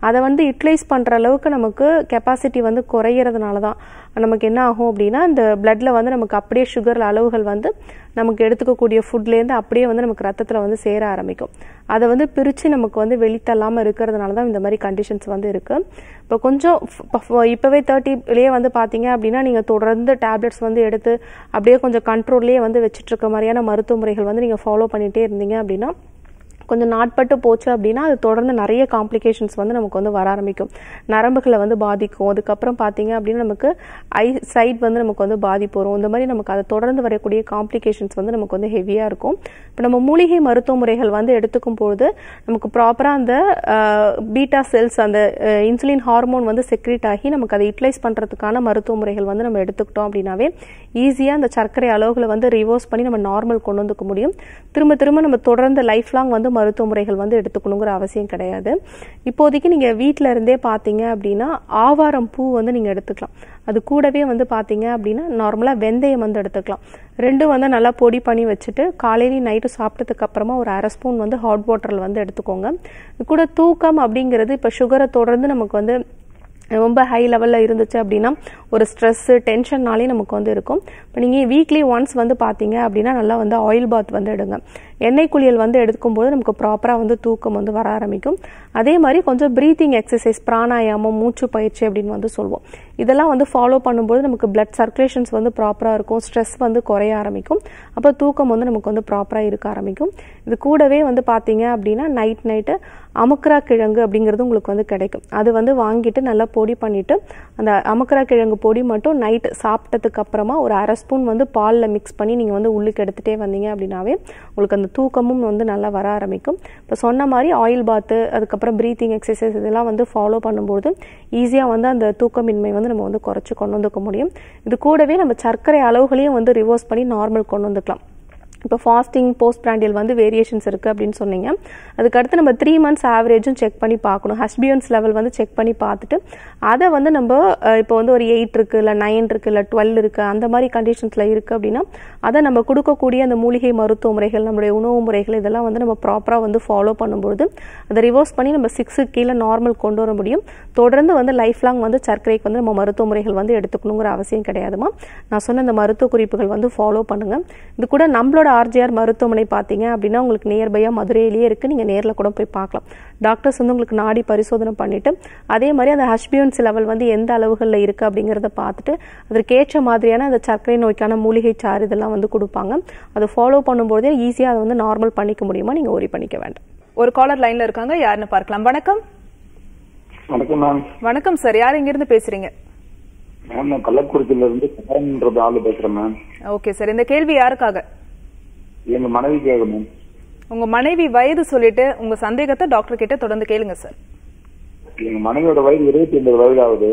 Speaker 2: அதை வந்து யூட்டிலைஸ் பண்ற அளவுக்கு நமக்கு கெப்பாசிட்டி வந்து குறையிறதுனால தான் நமக்கு என்ன ஆகும் அப்படின்னா இந்த பிளட்ல வந்து நமக்கு அப்படியே சுகர் அளவுகள் வந்து நமக்கு எடுத்துக்கக்கூடிய ஃபுட்லேருந்து அப்படியே வந்து நமக்கு ரத்தத்தில் வந்து சேர ஆரம்பிக்கும். அதை வந்து பிரித்து நமக்கு வந்து வெளித்தள்ளாமல் இருக்கிறதுனால தான் இந்த மாதிரி கண்டிஷன்ஸ் வந்து இருக்கு. இப்போ கொஞ்சம் இப்போவே 30லேயே வந்து பார்த்தீங்க அப்படின்னா நீங்கள் தொடர்ந்து டேப்லெட்ஸ் வந்து எடுத்து அப்படியே கொஞ்சம் கண்ட்ரோல்லேயே வந்து வச்சுட்டு இருக்க மாதிரியான மருத்துவ முறைகள் வந்து நீங்கள் ஃபாலோ பண்ணிகிட்டே இருந்தீங்க அப்படின்னா கொஞ்சம் நாட்பட்டு போச்சு அப்படின்னா அது தொடர்ந்து நிறைய காம்ப்ளிகேஷன்ஸ் வந்து நமக்கு வந்து வர ஆரம்பிக்கும். நரம்புகளை வந்து பாதிக்கும். அதுக்கப்புறம் பார்த்தீங்க அப்படின்னா நமக்கு ஐ சைட் வந்து நமக்கு வந்து பாதிப்பு வரும். இந்த மாதிரி நமக்கு அதை தொடர்ந்து வரக்கூடிய காம்ப்ளிகேஷன்ஸ் வந்து நமக்கு வந்து ஹெவியாக இருக்கும். இப்போ நம்ம மூலிகை மருத்துவ முறைகள் வந்து எடுத்துக்கும் பொழுது நமக்கு ப்ராப்பராக அந்த பீட்டா செல்ஸ் அந்த இன்சுலின் ஹார்மோன் வந்து செக்ரேட் ஆகி நமக்கு அதை யூட்டிலைஸ் பண்ணுறதுக்கான மருத்துவ முறைகள் வந்து நம்ம எடுத்துக்கிட்டோம் அப்படின்னாவே ஈஸியாக அந்த சர்க்கரை அளவுகளை வந்து ரிவர்ஸ் பண்ணி நம்ம நார்மல் கொண்டு வந்துக்க முடியும். திரும்ப திரும்ப நம்ம தொடர்ந்து லைஃப் லாங் வந்து மருத்துவ முறைகள் வந்து எடுத்துக்கணுங்கிற அவசியம் கிடையாது. இப்போதைக்கு நீங்க வீட்டில இருந்தே பாத்தீங்க அப்படின்னா ஆவாரம் பூ வந்து நீங்க எடுத்துக்கலாம். அது கூடவே வந்து பாத்தீங்க அப்படின்னா நார்மலா வெந்தயம் வந்து எடுத்துக்கலாம். ரெண்டும் வந்து நல்லா பொடி பண்ணி வச்சுட்டு காலையில நைட்டு சாப்பிட்டதுக்கு அப்புறமா ஒரு 1/2 ஸ்பூன் வந்து ஹாட் வாட்டர்ல வந்து எடுத்துக்கோங்க. இது கூட தூக்கம் அப்படிங்கிறது இப்ப சுகரை தொடர்ந்து நமக்கு வந்து ரொம்ப ஹை லெவல்ல இருந்துச்சு அப்படின்னா ஒரு ஸ்ட்ரெஸ் டென்ஷன்னாலே நமக்கு வந்து இருக்கும். இப்போ நீங்க வீக்லி ஒன்ஸ் வந்து பாத்தீங்க அப்படின்னா நல்லா வந்து ஆயில் பாத் வந்து எடுங்க. எண்ணெய் குளியல் வந்து எடுக்கும்போது நமக்கு ப்ராப்பரா வந்து தூக்கம் வந்து வர ஆரம்பிக்கும். அதே மாதிரி கொஞ்சம் பிரீத்திங் எக்ஸசைஸ் பிராணாயாமம் மூச்சு பயிற்சி அப்படின்னு வந்து சொல்லுவோம். இதெல்லாம் வந்து ஃபாலோ பண்ணும்போது நமக்கு பிளட் சர்க்குலேஷன்ஸ் வந்து ப்ராப்பரா இருக்கும். ஸ்ட்ரெஸ் வந்து குறைய ஆரம்பிக்கும். அப்போ தூக்கம் வந்து நமக்கு வந்து ப்ராப்பரா இருக்க ஆரம்பிக்கும். இது கூடவே வந்து பாத்தீங்க அப்படின்னா நைட்டு அமுக்கரா கிழங்கு அப்படிங்கிறது உங்களுக்கு வந்து கிடைக்கும். அது வந்து வாங்கிட்டு நல்லா பொடி பண்ணிட்டு அந்த அமுக்கரா கிழங்கு பொடி மட்டும் நைட் சாப்பிட்டதுக்கு அப்புறமா ஒரு 1/2 ஸ்பூன் வந்து பால்ல மிக்ஸ் பண்ணி நீங்க வந்து உள்ளுக்கு எடுத்துட்டே வந்தீங்க அப்படின்னாவே உங்களுக்கு அந்த தூக்கமும் வந்து நல்லா வர ஆரம்பிக்கும். இப்போ சொன்ன மாதிரி ஆயில் பாத்து அதுக்கப்புறம் பிரீத்திங் எக்ஸசைஸ் இதெல்லாம் வந்து ஃபாலோ பண்ணும்போது ஈஸியா வந்து அந்த தூக்கமின்மை வந்து நம்ம வந்து குறைச்சு கொண்டு வந்துக்க முடியும். இது கூடவே நம்ம சர்க்கரை அளவுகளையும் வந்து ரிவர்ஸ் பண்ணி நார்மல் கொண்டு வந்துக்கலாம். இப்போ ஃபாஸ்டிங் போஸ்ட் பிராண்டியல் வந்து வேரியேஷன்ஸ் இருக்கு அப்படின்னு சொன்னீங்க. அதுக்கடுத்து நம்ம 3 மந்த்ஸ் ஆவரேஜும் செக் பண்ணி பார்க்கணும். ஹெச்பிஎன்ஸ் லெவல் வந்து செக் பண்ணி பார்த்துட்டு அதை வந்து நம்ம இப்போ வந்து ஒரு 8 இருக்கு இல்லை 9 இருக்கு இல்லை 12 இருக்கு அந்த மாதிரி கண்டிஷன்ஸ்ல இருக்கு அப்படின்னா அதை நம்ம கொடுக்கக்கூடிய அந்த மூலிகை மருத்துவ முறைகள் நம்மளுடைய உணவு முறைகள் இதெல்லாம் வந்து நம்ம ப்ராப்பரா வந்து ஃபாலோ பண்ணும்போது அதை ரிவர்ஸ் பண்ணி நம்ம 6 கீழே நார்மல் கொண்டு வர முடியும். தொடர்ந்து வந்து லைஃப் லாங் வந்து சர்க்கரைக்கு வந்து நம்ம மருத்துவ முறைகள் வந்து எடுத்துக்கணுங்கிற அவசியம் கிடையாதுமா. நான் சொன்ன இந்த மருத்துவ குறிப்புகள் வந்து ஃபாலோ பண்ணுங்க. இது கூட நம்மளோட RJR மருத்துவமனை பாத்தீங்க அப்படின்னா உங்களுக்கு நியர்பையா மதுரையிலேயே இருக்கு. நீங்க நேர்ல கூட போய் பார்க்கலாம். டாக்டர்ஸ் வந்து உங்களுக்கு நாடி பரிசோதனை பண்ணிட்டு அதே மாதிரி அந்த ஹெச்பிஎன்சி லெவல் வந்து எந்த அளவுகள்ல இருக்கு அப்படிங்கறத பார்த்துட்டு அதற்கேற்ற மாதிரியான அந்த சர்க்கரை நோய்க்கான மூலிகை சாறு இதெல்லாம் வந்து கொடுப்பாங்க. அதை ஃபாலோ பண்ணும்போதே ஈஸியா அதை வந்து நார்மல் பண்ணிக்க முடியுமா. நீங்க ஒரி பண்ணிக்க வேண்டாம்.
Speaker 1: ஒரு காலர் லைன்ல இருக்காங்க, யாருன்னு பார்க்கலாம். வணக்கம்.
Speaker 4: வணக்கம் மேம்.
Speaker 1: வணக்கம் சார், யார் இங்க இருந்து பேசுறீங்க?
Speaker 4: நான் கள்ளக்குறிச்சியில இருந்து கதான்றது ஆளு பேசுறேன் மேம்.
Speaker 1: ஓகே சார், இந்த கேள்வி யாருக்காக?
Speaker 4: எங்க மனைவிக்காக மேம்.
Speaker 1: உங்க மனைவி வயது சொல்லிட்டு உங்க சந்தேகத்தை டாக்டர் கிட்ட தொடர்ந்து கேளுங்க சார்.
Speaker 4: எங்க மனைவியோட வயது 29 வயது ஆகுது.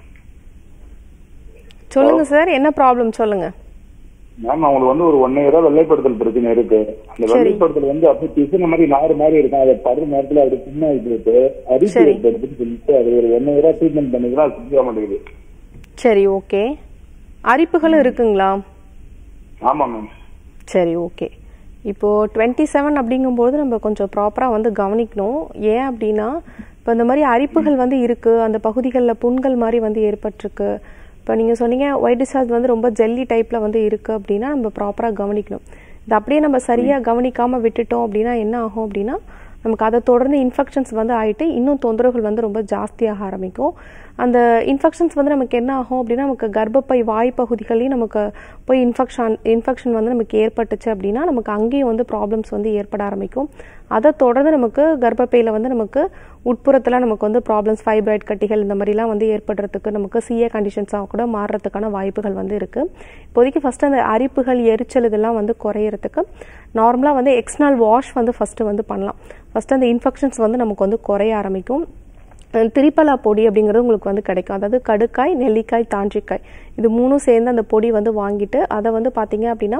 Speaker 2: சொல்லுங்க சார், என்ன ப்ராப்ளம் சொல்லுங்க.
Speaker 4: மேம் அவங்களுக்கு வந்து ஒரு 1 இயரா வெள்ளைப்படுத்தல் பிரச்சனை இருக்கு. அந்த வெள்ளைப்படுத்தல் வந்து அப்படியே பிசுன மாதிரி நாறு மாதிரி இருக்கும். அதை படுற நேரத்துல அப்படி சின்ன இருக்கு அரிசி எடுத்துன்னு சொல்லிட்டு அது ஒரு 1 இயரா ட்ரீட்மெண்ட் பண்ணிக்கலாம், சிக்க மாட்டேங்குது.
Speaker 2: சரி, ஓகே. அரிப்புகளும் இருக்குங்களா?
Speaker 4: ஆமா மேம்.
Speaker 2: சரி, ஓகே. இப்போ 27 அப்படிங்கும்போது நம்ம கொஞ்சம் ப்ராப்பரா வந்து கவனிக்கணும். ஏன் அப்படின்னா இப்போ இந்த மாதிரி அரிப்புகள் வந்து இருக்கு, அந்த பகுதிகளில் புண்கள் மாதிரி வந்து ஏற்பட்டிருக்கு. இப்போ நீங்க சொன்னீங்க ஒயிட் டிஸ்சார்ஜ் வந்து ரொம்ப ஜெல்லி டைப்ல வந்து இருக்கு அப்படின்னா நம்ம ப்ராப்பரா கவனிக்கணும். இது அப்படியே நம்ம சரியா கவனிக்காம விட்டுட்டோம் அப்படின்னா என்ன ஆகும் அப்படின்னா நமக்கு அதை தொடர்ந்து இன்ஃபெக்ஷன்ஸ் வந்து ஆயிட்டு இன்னும் தொந்தரவுகள் வந்து ரொம்ப ஜாஸ்தியாக ஆரம்பிக்கும். அந்த இன்ஃபெக்ஷன்ஸ் வந்து நமக்கு என்ன ஆகும் அப்படின்னா நமக்கு கர்ப்பப்பை வாய் பகுதிகளையும் நமக்கு போய் இன்ஃபெக்ஷன் வந்து நமக்கு ஏற்பட்டுச்சு அப்படின்னா நமக்கு அங்கேயும் வந்து ப்ராப்ளம்ஸ் வந்து ஏற்பட ஆரம்பிக்கும். அதை தொடர்ந்து நமக்கு கர்ப்பப்பையில வந்து நமக்கு உட்புறத்துல நமக்கு வந்து ப்ராப்ளம்ஸ் ஃபைப்ராய்ட் கட்டிகள் இந்த மாதிரிலாம் வந்து ஏற்படுறதுக்கு நமக்கு சிஏ கண்டிஷன்ஸாக கூட மாறுறதுக்கான வாய்ப்புகள் வந்து இருக்கு. இப்போதைக்கு ஃபர்ஸ்ட் அந்த அரிப்புகள் எரிச்சல் இதெல்லாம் வந்து குறையறதுக்கு நார்மலா வந்து எக்ஸ்டர்னல் வாஷ் வந்து ஃபர்ஸ்ட் வந்து பண்ணலாம். ஃபர்ஸ்ட் அந்த இன்ஃபெக்ஷன்ஸ் வந்து நமக்கு வந்து குறைய ஆரம்பிக்கும். திரிப்பலா பொடி அப்படிங்கிறது உங்களுக்கு வந்து கிடைக்கும். அதாவது கடுக்காய், நெல்லிக்காய், தாண்டிக்காய் இது 3 சேர்ந்து அந்த பொடி வந்து வாங்கிட்டு அதை வந்து பாத்தீங்க அப்படின்னா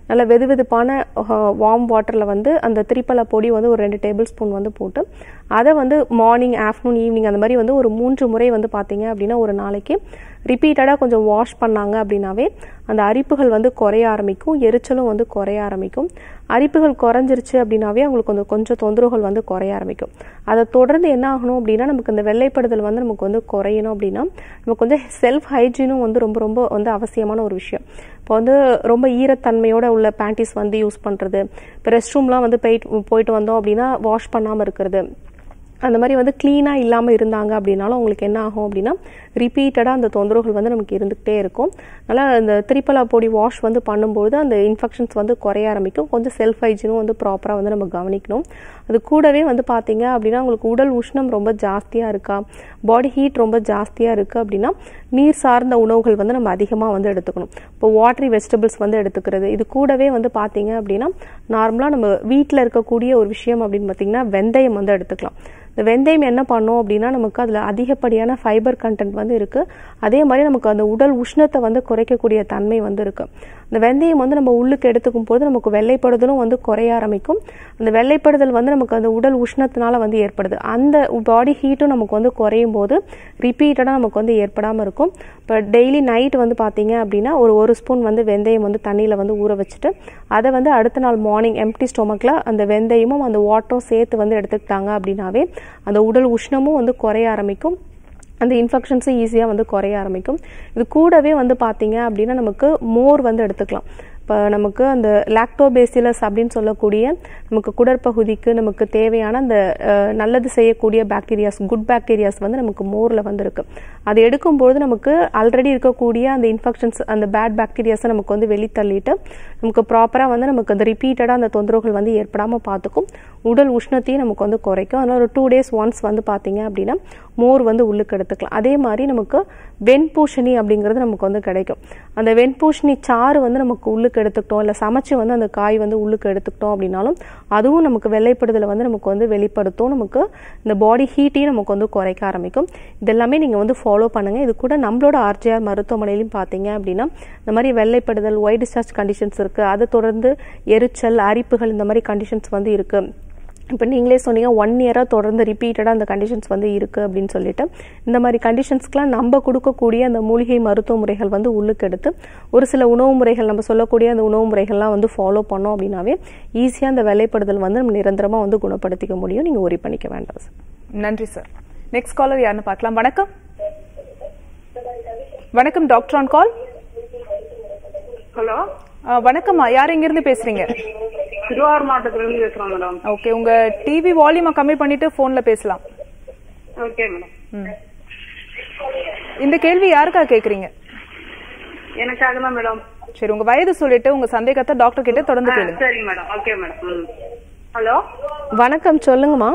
Speaker 2: நல்ல வெதுவெதுப்பான வார்ம் வாட்டரில் வந்து அந்த திரிப்பலா பொடி வந்து ஒரு 2 டேபிள் ஸ்பூன் வந்து போட்டு அதை வந்து மார்னிங் ஆஃப்டர்நூன் ஈவினிங் அந்த மாதிரி வந்து ஒரு 3 முறை வந்து பார்த்தீங்க அப்படின்னா ஒரு நாளைக்கு ரிப்பீட்டடாக கொஞ்சம் வாஷ் பண்ணாங்க அப்படின்னாவே அந்த அரிப்புகள் வந்து குறைய ஆரம்பிக்கும், எரிச்சலும் வந்து குறைய ஆரம்பிக்கும். அரிப்புகள் குறைஞ்சிருச்சு அப்படின்னாவே அவங்களுக்கு கொஞ்சம் தொந்தரவுகள் வந்து குறைய ஆரம்பிக்கும். அதை தொடர்ந்து என்ன ஆகணும் அப்படின்னா நமக்கு இந்த வெள்ளைப்படுதல் வந்து நமக்கு வந்து குறையணும் அப்படின்னா நமக்கு வந்து செல்ஃப் ஹைஜீனும் வந்து ரொம்ப ரொம்ப வந்து அவசியமான ஒரு விஷயம். இப்போ வந்து ரொம்ப ஈரத்தன்மையோட உள்ள பேண்டிஸ் வந்து யூஸ் பண்ணுறது, இப்போ ரெஸ்ட் ரூம்லாம் வந்து போயிட்டு வந்தோம் அப்படின்னா வாஷ் பண்ணாமல் இருக்கிறது, அந்த மாதிரி வந்து கிளீனாக இல்லாமல் இருந்தாங்க அப்படின்னாலும் அவங்களுக்கு என்ன ஆகும் அப்படின்னா ரிப்பீட்டடாக அந்த தொந்தரவுகள் வந்து நமக்கு இருந்துகிட்டே இருக்கும். அதனால் அந்த திரிப்பலா பொடி வாஷ் வந்து பண்ணும்போது அந்த இன்ஃபெக்ஷன்ஸ் வந்து குறைய ஆரம்பிக்கும். கொஞ்சம் செல்ஃப் ஹைஜீனும் வந்து ப்ராப்பராக வந்து நம்ம கவனிக்கணும். அது கூடவே வந்து பார்த்தீங்க அப்படின்னா உங்களுக்கு உடல் உஷ்ணம் ரொம்ப ஜாஸ்தியாக இருக்கா, பாடி ஹீட் ரொம்ப ஜாஸ்தியாக இருக்குது அப்படின்னா நீர் சார்ந்த உணவுகள் வந்து நம்ம அதிகமாக வந்து எடுத்துக்கணும். இப்போ வாட்டரி வெஜிடபிள்ஸ் வந்து எடுத்துக்கிறது, இது கூடவே வந்து பார்த்தீங்க அப்படின்னா நார்மலாக நம்ம வீட்டில் இருக்கக்கூடிய ஒரு விஷயம் அப்படின்னு பார்த்தீங்கன்னா வெந்தயம் வந்து எடுத்துக்கலாம். இந்த வெந்தயம் என்ன பண்ணும் அப்படின்னா நமக்கு அதில் அதிகப்படியான ஃபைபர் கண்டென்ட் வந்து இருக்குது. அதே மாதிரி நமக்கு அந்த உடல் உஷ்ணத்தை வந்து குறைக்கக்கூடிய தன்மை வந்து இருக்குது. இந்த வெந்தயம் வந்து நம்ம உள்ளுக்கு எடுத்துக்கும் போது நமக்கு வெள்ளைப்படுதலும் வந்து குறைய ஆரம்பிக்கும். அந்த வெள்ளைப்படுதல் வந்து நமக்கு அந்த உடல் உஷ்ணத்தினால வந்து ஏற்படுது. அந்த பாடி ஹீட்டும் நமக்கு வந்து குறையும் போது ரிப்பீட்டடாக நமக்கு வந்து ஏற்படாமல் இருக்கும். இப்போ டெய்லி நைட் வந்து பார்த்தீங்க அப்படின்னா ஒரு ஸ்பூன் வந்து வெந்தயம் வந்து தண்ணியில் வந்து ஊற வச்சுட்டு அதை வந்து அடுத்த நாள் மார்னிங் எம்டி ஸ்டொமக்கில் அந்த வெந்தயமும் அந்த வாட்டரும் சேர்த்து வந்து எடுத்துக்கிட்டாங்க அப்படின்னாவே அந்த உடல் உஷ்ணமும் வந்து குறைய ஆரம்பிக்கும். அந்த இன்ஃபெக்ஷன்ஸும் ஈஸியாக வந்து குறைய ஆரம்பிக்கும். இது கூடவே வந்து பார்த்தீங்க அப்படின்னா நமக்கு மோர் வந்து எடுத்துக்கலாம். இப்போ நமக்கு அந்த லாக்டோபேசிலஸ் அப்படின்னு சொல்லக்கூடிய நமக்கு குடற்பகுதிக்கு நமக்கு தேவையான அந்த நல்லது செய்யக்கூடிய பாக்டீரியாஸ், குட் பாக்டீரியாஸ் வந்து நமக்கு மோரில் வந்து இருக்கு. அது எடுக்கும்போது நமக்கு ஆல்ரெடி இருக்கக்கூடிய அந்த இன்ஃபெக்ஷன்ஸ், அந்த பேட் பாக்டீரியாஸை நமக்கு வந்து வெளித்தள்ளிட்டு நமக்கு ப்ராப்பராக வந்து நமக்கு அந்த ரிப்பீட்டடாக அந்த தொந்தரவுகள் வந்து ஏற்படாமல் பார்த்துக்கும். உடல் உஷ்ணத்தையும் நமக்கு வந்து குறைக்கும். அதனால் ஒரு 2 days ஒன்ஸ் வந்து பார்த்தீங்க அப்படின்னா மோர் வந்து உள்ளுக்கு எடுத்துக்கலாம். அதே மாதிரி நமக்கு வெண்பூஷணி அப்படிங்கிறது நமக்கு வந்து கிடைக்கும். அந்த வெண்பூஷணி சாறு வந்து நமக்கு உள்ளுக்கு எடுத்துக்கிட்டோம், இல்லை சமைச்சு வந்து அந்த காய் வந்து உள்ளுக்கு எடுத்துக்கிட்டோம் அப்படின்னாலும் அதுவும் நமக்கு வெள்ளைப்படுதலை வந்து நமக்கு வந்து வெளிப்படுத்தும். நமக்கு இந்த பாடி ஹீட்டையும் நமக்கு வந்து குறைக்க ஆரம்பிக்கும். இதெல்லாமே நீங்கள் வந்து ஃபாலோ பண்ணுங்கள். இது கூட நம்மளோட RJR மருத்துவமனையிலும் பார்த்தீங்க அப்படின்னா இந்த மாதிரி வெள்ளைப்படுதல், ஒயிட் டிஸ்சார்ஜ் கண்டிஷன்ஸ் இருக்குது. அதை தொடர்ந்து எரிச்சல், அரிப்புகள், இந்த மாதிரி கண்டிஷன்ஸ் வந்து இருக்குது. இப்போ நீங்களே சொன்னீங்க 1 year தொடர்ந்து ரிப்பீட்டடாக அந்த கண்டிஷன்ஸ் வந்து இருக்குது அப்படின்னு சொல்லிட்டு, இந்த மாதிரி கண்டிஷன்ஸ்க்குலாம் நம்ம கொடுக்கக்கூடிய அந்த மூலிகை மருத்துவ முறைகள் வந்து உள்ளுக்கு எடுத்து ஒரு சில உணவு முறைகள் நம்ம சொல்லக்கூடிய அந்த உணவு முறைகள்லாம் வந்து ஃபாலோ பண்ணோம் அப்படின்னாவே ஈஸியாக அந்த வெள்ளைப்படுதல் வந்து நம்ம நிரந்தரமாக வந்து குணப்படுத்திக்க முடியும். நீங்கள் ஒரி பண்ணிக்க வேண்டாம் சார்.
Speaker 1: நன்றி சார். நெக்ஸ்ட் காலர் யாருன்னு பார்க்கலாம். வணக்கம். வணக்கம், டாக்டர் ஆன் கால்.
Speaker 5: ஹலோ,
Speaker 1: வணக்கம்மா, யார் எங்க இருந்து பேசுறீங்க?
Speaker 5: திருவாரூர் மாவட்டத்துல இருந்து பேசுறோம் மேடம்.
Speaker 1: ஓகே, உங்க டிவி வால்யூமை கம்மி பண்ணிட்டு போன்ல பேசலாம்.
Speaker 5: Okay madam.
Speaker 1: இந்த கேள்வி யாருக்கா கேக்குறீங்க?
Speaker 5: எனக்காக தான் மேடம்.
Speaker 1: சரி, உங்க வயது சொல்லிட்டு உங்க சந்தேகத்தை டாக்டர் கிட்ட தொடர்ந்து கேளுங்க.
Speaker 5: சரி மேடம். Okay madam. ஹலோ,
Speaker 2: வணக்கம், சொல்லுங்கம்மா.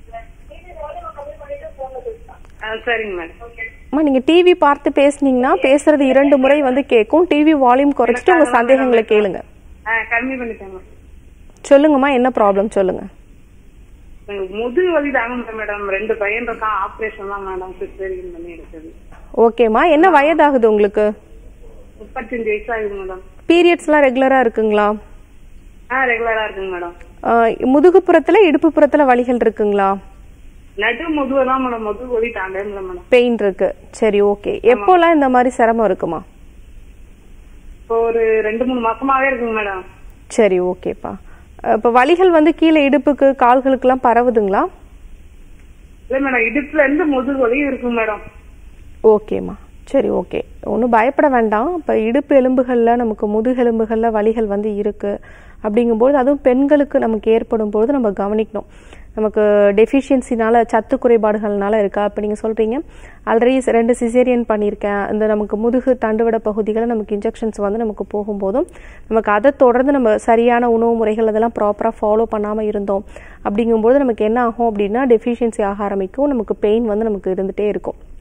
Speaker 5: சரிங்க மேடம்.
Speaker 2: அம்மா, நீங்க டிவி பார்த்து பேசுனீங்கன்னா பேசுறது 2 முறை வந்து கேட்கும். டிவி வால்யூம் குறைச்சிட்டு உங்க சந்தேகங்களை கேளுங்க.
Speaker 5: கம்மி பண்ணிட்டேன்.
Speaker 2: சொல்லுங்கம்மா, என்ன ப்ராப்ளம் சொல்லுங்க.
Speaker 5: முதுகு வலி தாங்க மேடம். 2 பையன் இருக்கான். ஆபரேஷன் தான் மேடம் சிசேரியன் பண்ணி எடுத்தது.
Speaker 2: ஓகேம்மா, என்ன வயதாகுது உங்களுக்கு?
Speaker 5: 35 வயசு ஆகுது மேடம்.
Speaker 2: பீரியட்ஸ்லாம் ரெகுலரா இருக்குங்களா?
Speaker 5: ரெகுலரா இருக்குங்க மேடம்.
Speaker 2: முதுகுப்புறத்துல இடுப்பு புறத்துல வலிகள் இருக்குங்களா?
Speaker 5: நடு முதுகு தான் மேடம். முதுகு வலி தாண்டே மேடம்.
Speaker 2: பெயின் இருக்கு. சரி, ஓகே. எப்போலாம் இந்த மாதிரி சிரமம் இருக்குமா?
Speaker 5: இப்போ ஒரு 2-3 மாசமாவே இருக்குங்க மேடம்.
Speaker 2: சரி, ஓகேப்பா. இப்ப வலிகள் வந்து கீழே இடுப்புக்கு, கால்களுக்கு எல்லாம் பரவுதுங்களா?
Speaker 5: இல்ல மேடம், இடுப்புல இருந்து முதுகு வலி இருக்கு மேடம்.
Speaker 2: ஓகேம்மா, சரி, ஓகே. ஒன்றும் பயப்பட வேண்டாம். இப்போ இடுப்பு எலும்புகள்ல நமக்கு முதுகெலும்புகள்ல வலிகள் வந்து இருக்கு அப்படிங்கும்போது, அதுவும் பெண்களுக்கு நமக்கு ஏற்படும் போது நம்ம கவனிக்கணும். நமக்கு டெஃபிஷியன்சினால, சத்து குறைபாடுகள்னால இருக்கா? இப்போ நீங்கள் சொல்கிறீங்க ஆல்ரெடி 2 சிசேரியன் பண்ணியிருக்கேன், இந்த நமக்கு முதுகு தண்டுவட பகுதிகளை நமக்கு இன்ஜெக்ஷன்ஸ் வந்து நமக்கு போகும்போதும் நமக்கு அதை தொடர்ந்து நம்ம சரியான உணவு முறைகள் அதெல்லாம் ப்ராப்பராக ஃபாலோ பண்ணாமல் இருந்தோம் அப்படிங்கும்போது நமக்கு என்ன ஆகும் அப்படின்னா டெஃபிஷியன்சி ஆக ஆரம்பிக்கும். நமக்கு பெயின் வந்து நமக்கு இருந்துகிட்டே இருக்கும்.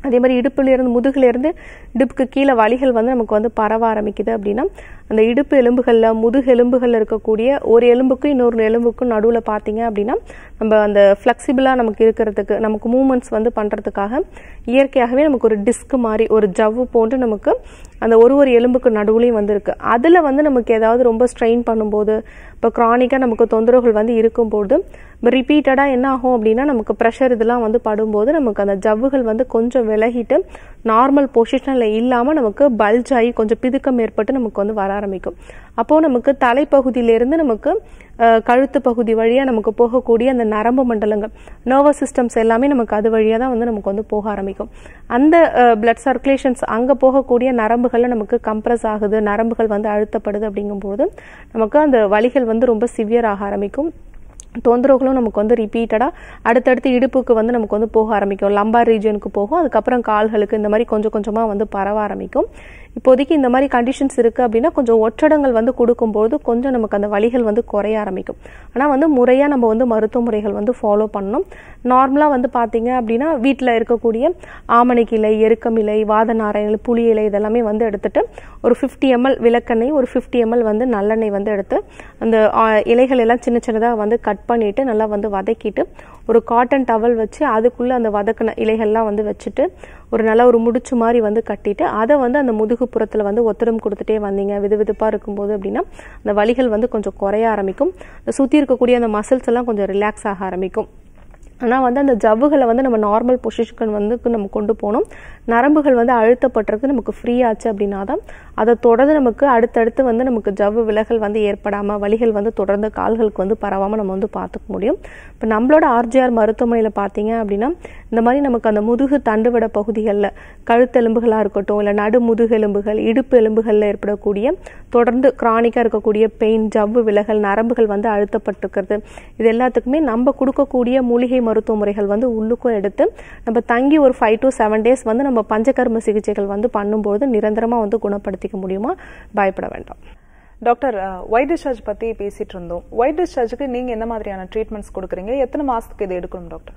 Speaker 2: அதே மாதிரி இடுப்புலேருந்து முதுகுலேருந்து இடுப்புக்கு கீழே வலிகள் வந்து நமக்கு வந்து பரவ ஆரம்பிக்குது அப்படின்னா அந்த இடுப்பு எலும்புகளில் முதுகு எலும்புகளில் இருக்கக்கூடிய ஒரு எலும்புக்கும் இன்னொரு எலும்புக்கும் நடுவில் பார்த்தீங்க அப்படின்னா நம்ம அந்த ஃப்ளெக்சிபிளாக நமக்கு இருக்கிறதுக்கு நமக்கு மூமெண்ட்ஸ் வந்து பண்ணுறதுக்காக இயற்கையாகவே நமக்கு ஒரு டிஸ்க் மாதிரி ஒரு ஜவ்வு போன்று நமக்கு அந்த ஒரு எலும்புக்கு நடுவுலையும் வந்து இருக்கு. அதில் வந்து நமக்கு ஏதாவது ரொம்ப ஸ்ட்ரெயின் பண்ணும்போது இப்போ க்ரானிக்காக நமக்கு தொந்தரவுகள் வந்து இருக்கும்போது இப்போ ரிப்பீட்டடாக என்ன ஆகும் அப்படின்னா நமக்கு ப்ரெஷர் இதெல்லாம் வந்து படும்போது நமக்கு அந்த ஜவ்வுகள் வந்து கொஞ்சம் விலகிட்டு நார்மல் பொசிஷனில் இல்லாமல் நமக்கு பல்ஜ் ஆகி கொஞ்சம் பிதுக்கம் ஏற்பட்டு நமக்கு வந்து வர ஆரம்பிக்கும். அப்போது நமக்கு தலைப்பகுதியிலேருந்து நமக்கு கழுத்து பகுதி வழியாக நமக்கு போகக்கூடிய அந்த நரம்பு மண்டலங்கள் நர்வஸ் சிஸ்டம்ஸ் எல்லாமே நமக்கு அது வழியாக தான் வந்து நமக்கு வந்து போக ஆரம்பிக்கும். அந்த பிளட் சர்க்குலேஷன்ஸ் அங்கே போகக்கூடிய நரம்புகளில் நமக்கு கம்ப்ரஸ் ஆகுது, நரம்புகள் வந்து அழுத்தப்படுது. அப்படிங்கும்போது நமக்கு அந்த வலிகள் வந்து ரொம்ப சிவியர் ஆக ஆரம்பிக்கும். தொந்தரவுகளும் நமக்கு வந்து ரிப்பீட்டடாக அடுத்தடுத்து இடுப்புக்கு வந்து நமக்கு வந்து போக ஆரம்பிக்கும், லம்பார் ரீஜனுக்கு போகும், அதுக்கப்புறம் கால்களுக்கு இந்த மாதிரி கொஞ்சம் கொஞ்சமாக வந்து பரவ ஆரம்பிக்கும். இப்போதைக்கு இந்த மாதிரி கண்டிஷன்ஸ் இருக்குது அப்படின்னா கொஞ்சம் ஒற்றடங்கள் வந்து கொடுக்கும்போது கொஞ்சம் நமக்கு அந்த வலிகள் வந்து குறைய ஆரம்பிக்கும். ஆனால் வந்து முறையாக நம்ம வந்து மருத்துவ முறைகள் வந்து ஃபாலோ பண்ணணும். நார்மலாக வந்து பார்த்தீங்க அப்படின்னா வீட்டில் இருக்கக்கூடிய ஆமணிக்கிளை, எருக்கமிலை, வாதநாராயண, புளி இலை இதெல்லாமே வந்து எடுத்துட்டு ஒரு 50 ml விளக்கெண்ணெய், ஒரு 50 ml வந்து நல்லெண்ணெய் வந்து எடுத்து அந்த இலைகள் எல்லாம் சின்ன சின்னதாக வந்து கட் பண்ணிட்டு நல்லா வந்து வதக்கிட்டு ஒரு காட்டன் டவல் வச்சு அதுக்குள்ளே அந்த வதக்கின இலைகள்லாம் வந்து வச்சுட்டு ஒரு நல்ல ஒரு முடிச்சு மாதிரி வந்து கட்டிட்டு அதை வந்து அந்த முதுகுப்புறத்தில் வந்து ஒத்தடம் கொடுத்துட்டே வந்தீங்க விதுவிதுப்பாக இருக்கும்போது அப்படின்னா அந்த வலிகள் வந்து கொஞ்சம் குறைய ஆரம்பிக்கும். சுற்றி இருக்கக்கூடிய அந்த மசில்ஸ் எல்லாம் கொஞ்சம் ரிலாக்ஸ் ஆக ஆரம்பிக்கும். ஆனால் வந்து அந்த ஜவ்வுகளை வந்து நம்ம நார்மல் பொசிஷன் வந்து நம்ம கொண்டு போகணும். நரம்புகள் வந்து அழுத்தப்பட்டிருக்கு நமக்கு ஃப்ரீ ஆச்சு அப்படின்னா தான் அதை தொடர்ந்து நமக்கு அடுத்தடுத்து வந்து நமக்கு ஜவ்வு விலகல் வந்து ஏற்படாமல் வலிகள் வந்து தொடர்ந்து கால்களுக்கு வந்து பரவாமல் நம்ம வந்து பார்த்துக்க முடியும். இப்போ நம்மளோட ஆர்ஜிஆர் மருத்துவமனையில் பார்த்தீங்க அப்படின்னா இந்த மாதிரி நமக்கு அந்த முதுகு தண்டுவட பகுதிகளில் கழுத்தெலும்புகளாக இருக்கட்டும், இல்லை நடு முதுகெலும்புகள், இடுப்பு எலும்புகளில் ஏற்படக்கூடிய தொடர்ந்து கிரானிக்காக இருக்கக்கூடிய பெயின், ஜவ்வு விலகல், நரம்புகள் வந்து அழுத்தப்பட்டிருக்கிறது, இது எல்லாத்துக்குமே நம்ம கொடுக்கக்கூடிய மூலிகை மருத்துவ முறைகள் வந்து உள்ளுக்கும் எடுத்து நம்ம தங்கி ஒரு 5 to 7 days வந்து நம்ம பஞ்சகர்ம சிகிச்சைகள் வந்து பண்ணும்போது நிரந்தரமாக வந்து குணப்படுத்திக்க முடியுமா? பயப்பட வேண்டாம்.
Speaker 1: டாக்டர், ஒயிட் டிஸ்சார்ஜ் பற்றி பேசிட்டு இருந்தோம். ஒயிட் டிஸ்சார்ஜுக்கு நீங்கள் என்ன மாதிரியான ட்ரீட்மெண்ட்ஸ் கொடுக்குறீங்க? எத்தனை மாதத்துக்கு இது எடுக்கணும் டாக்டர்?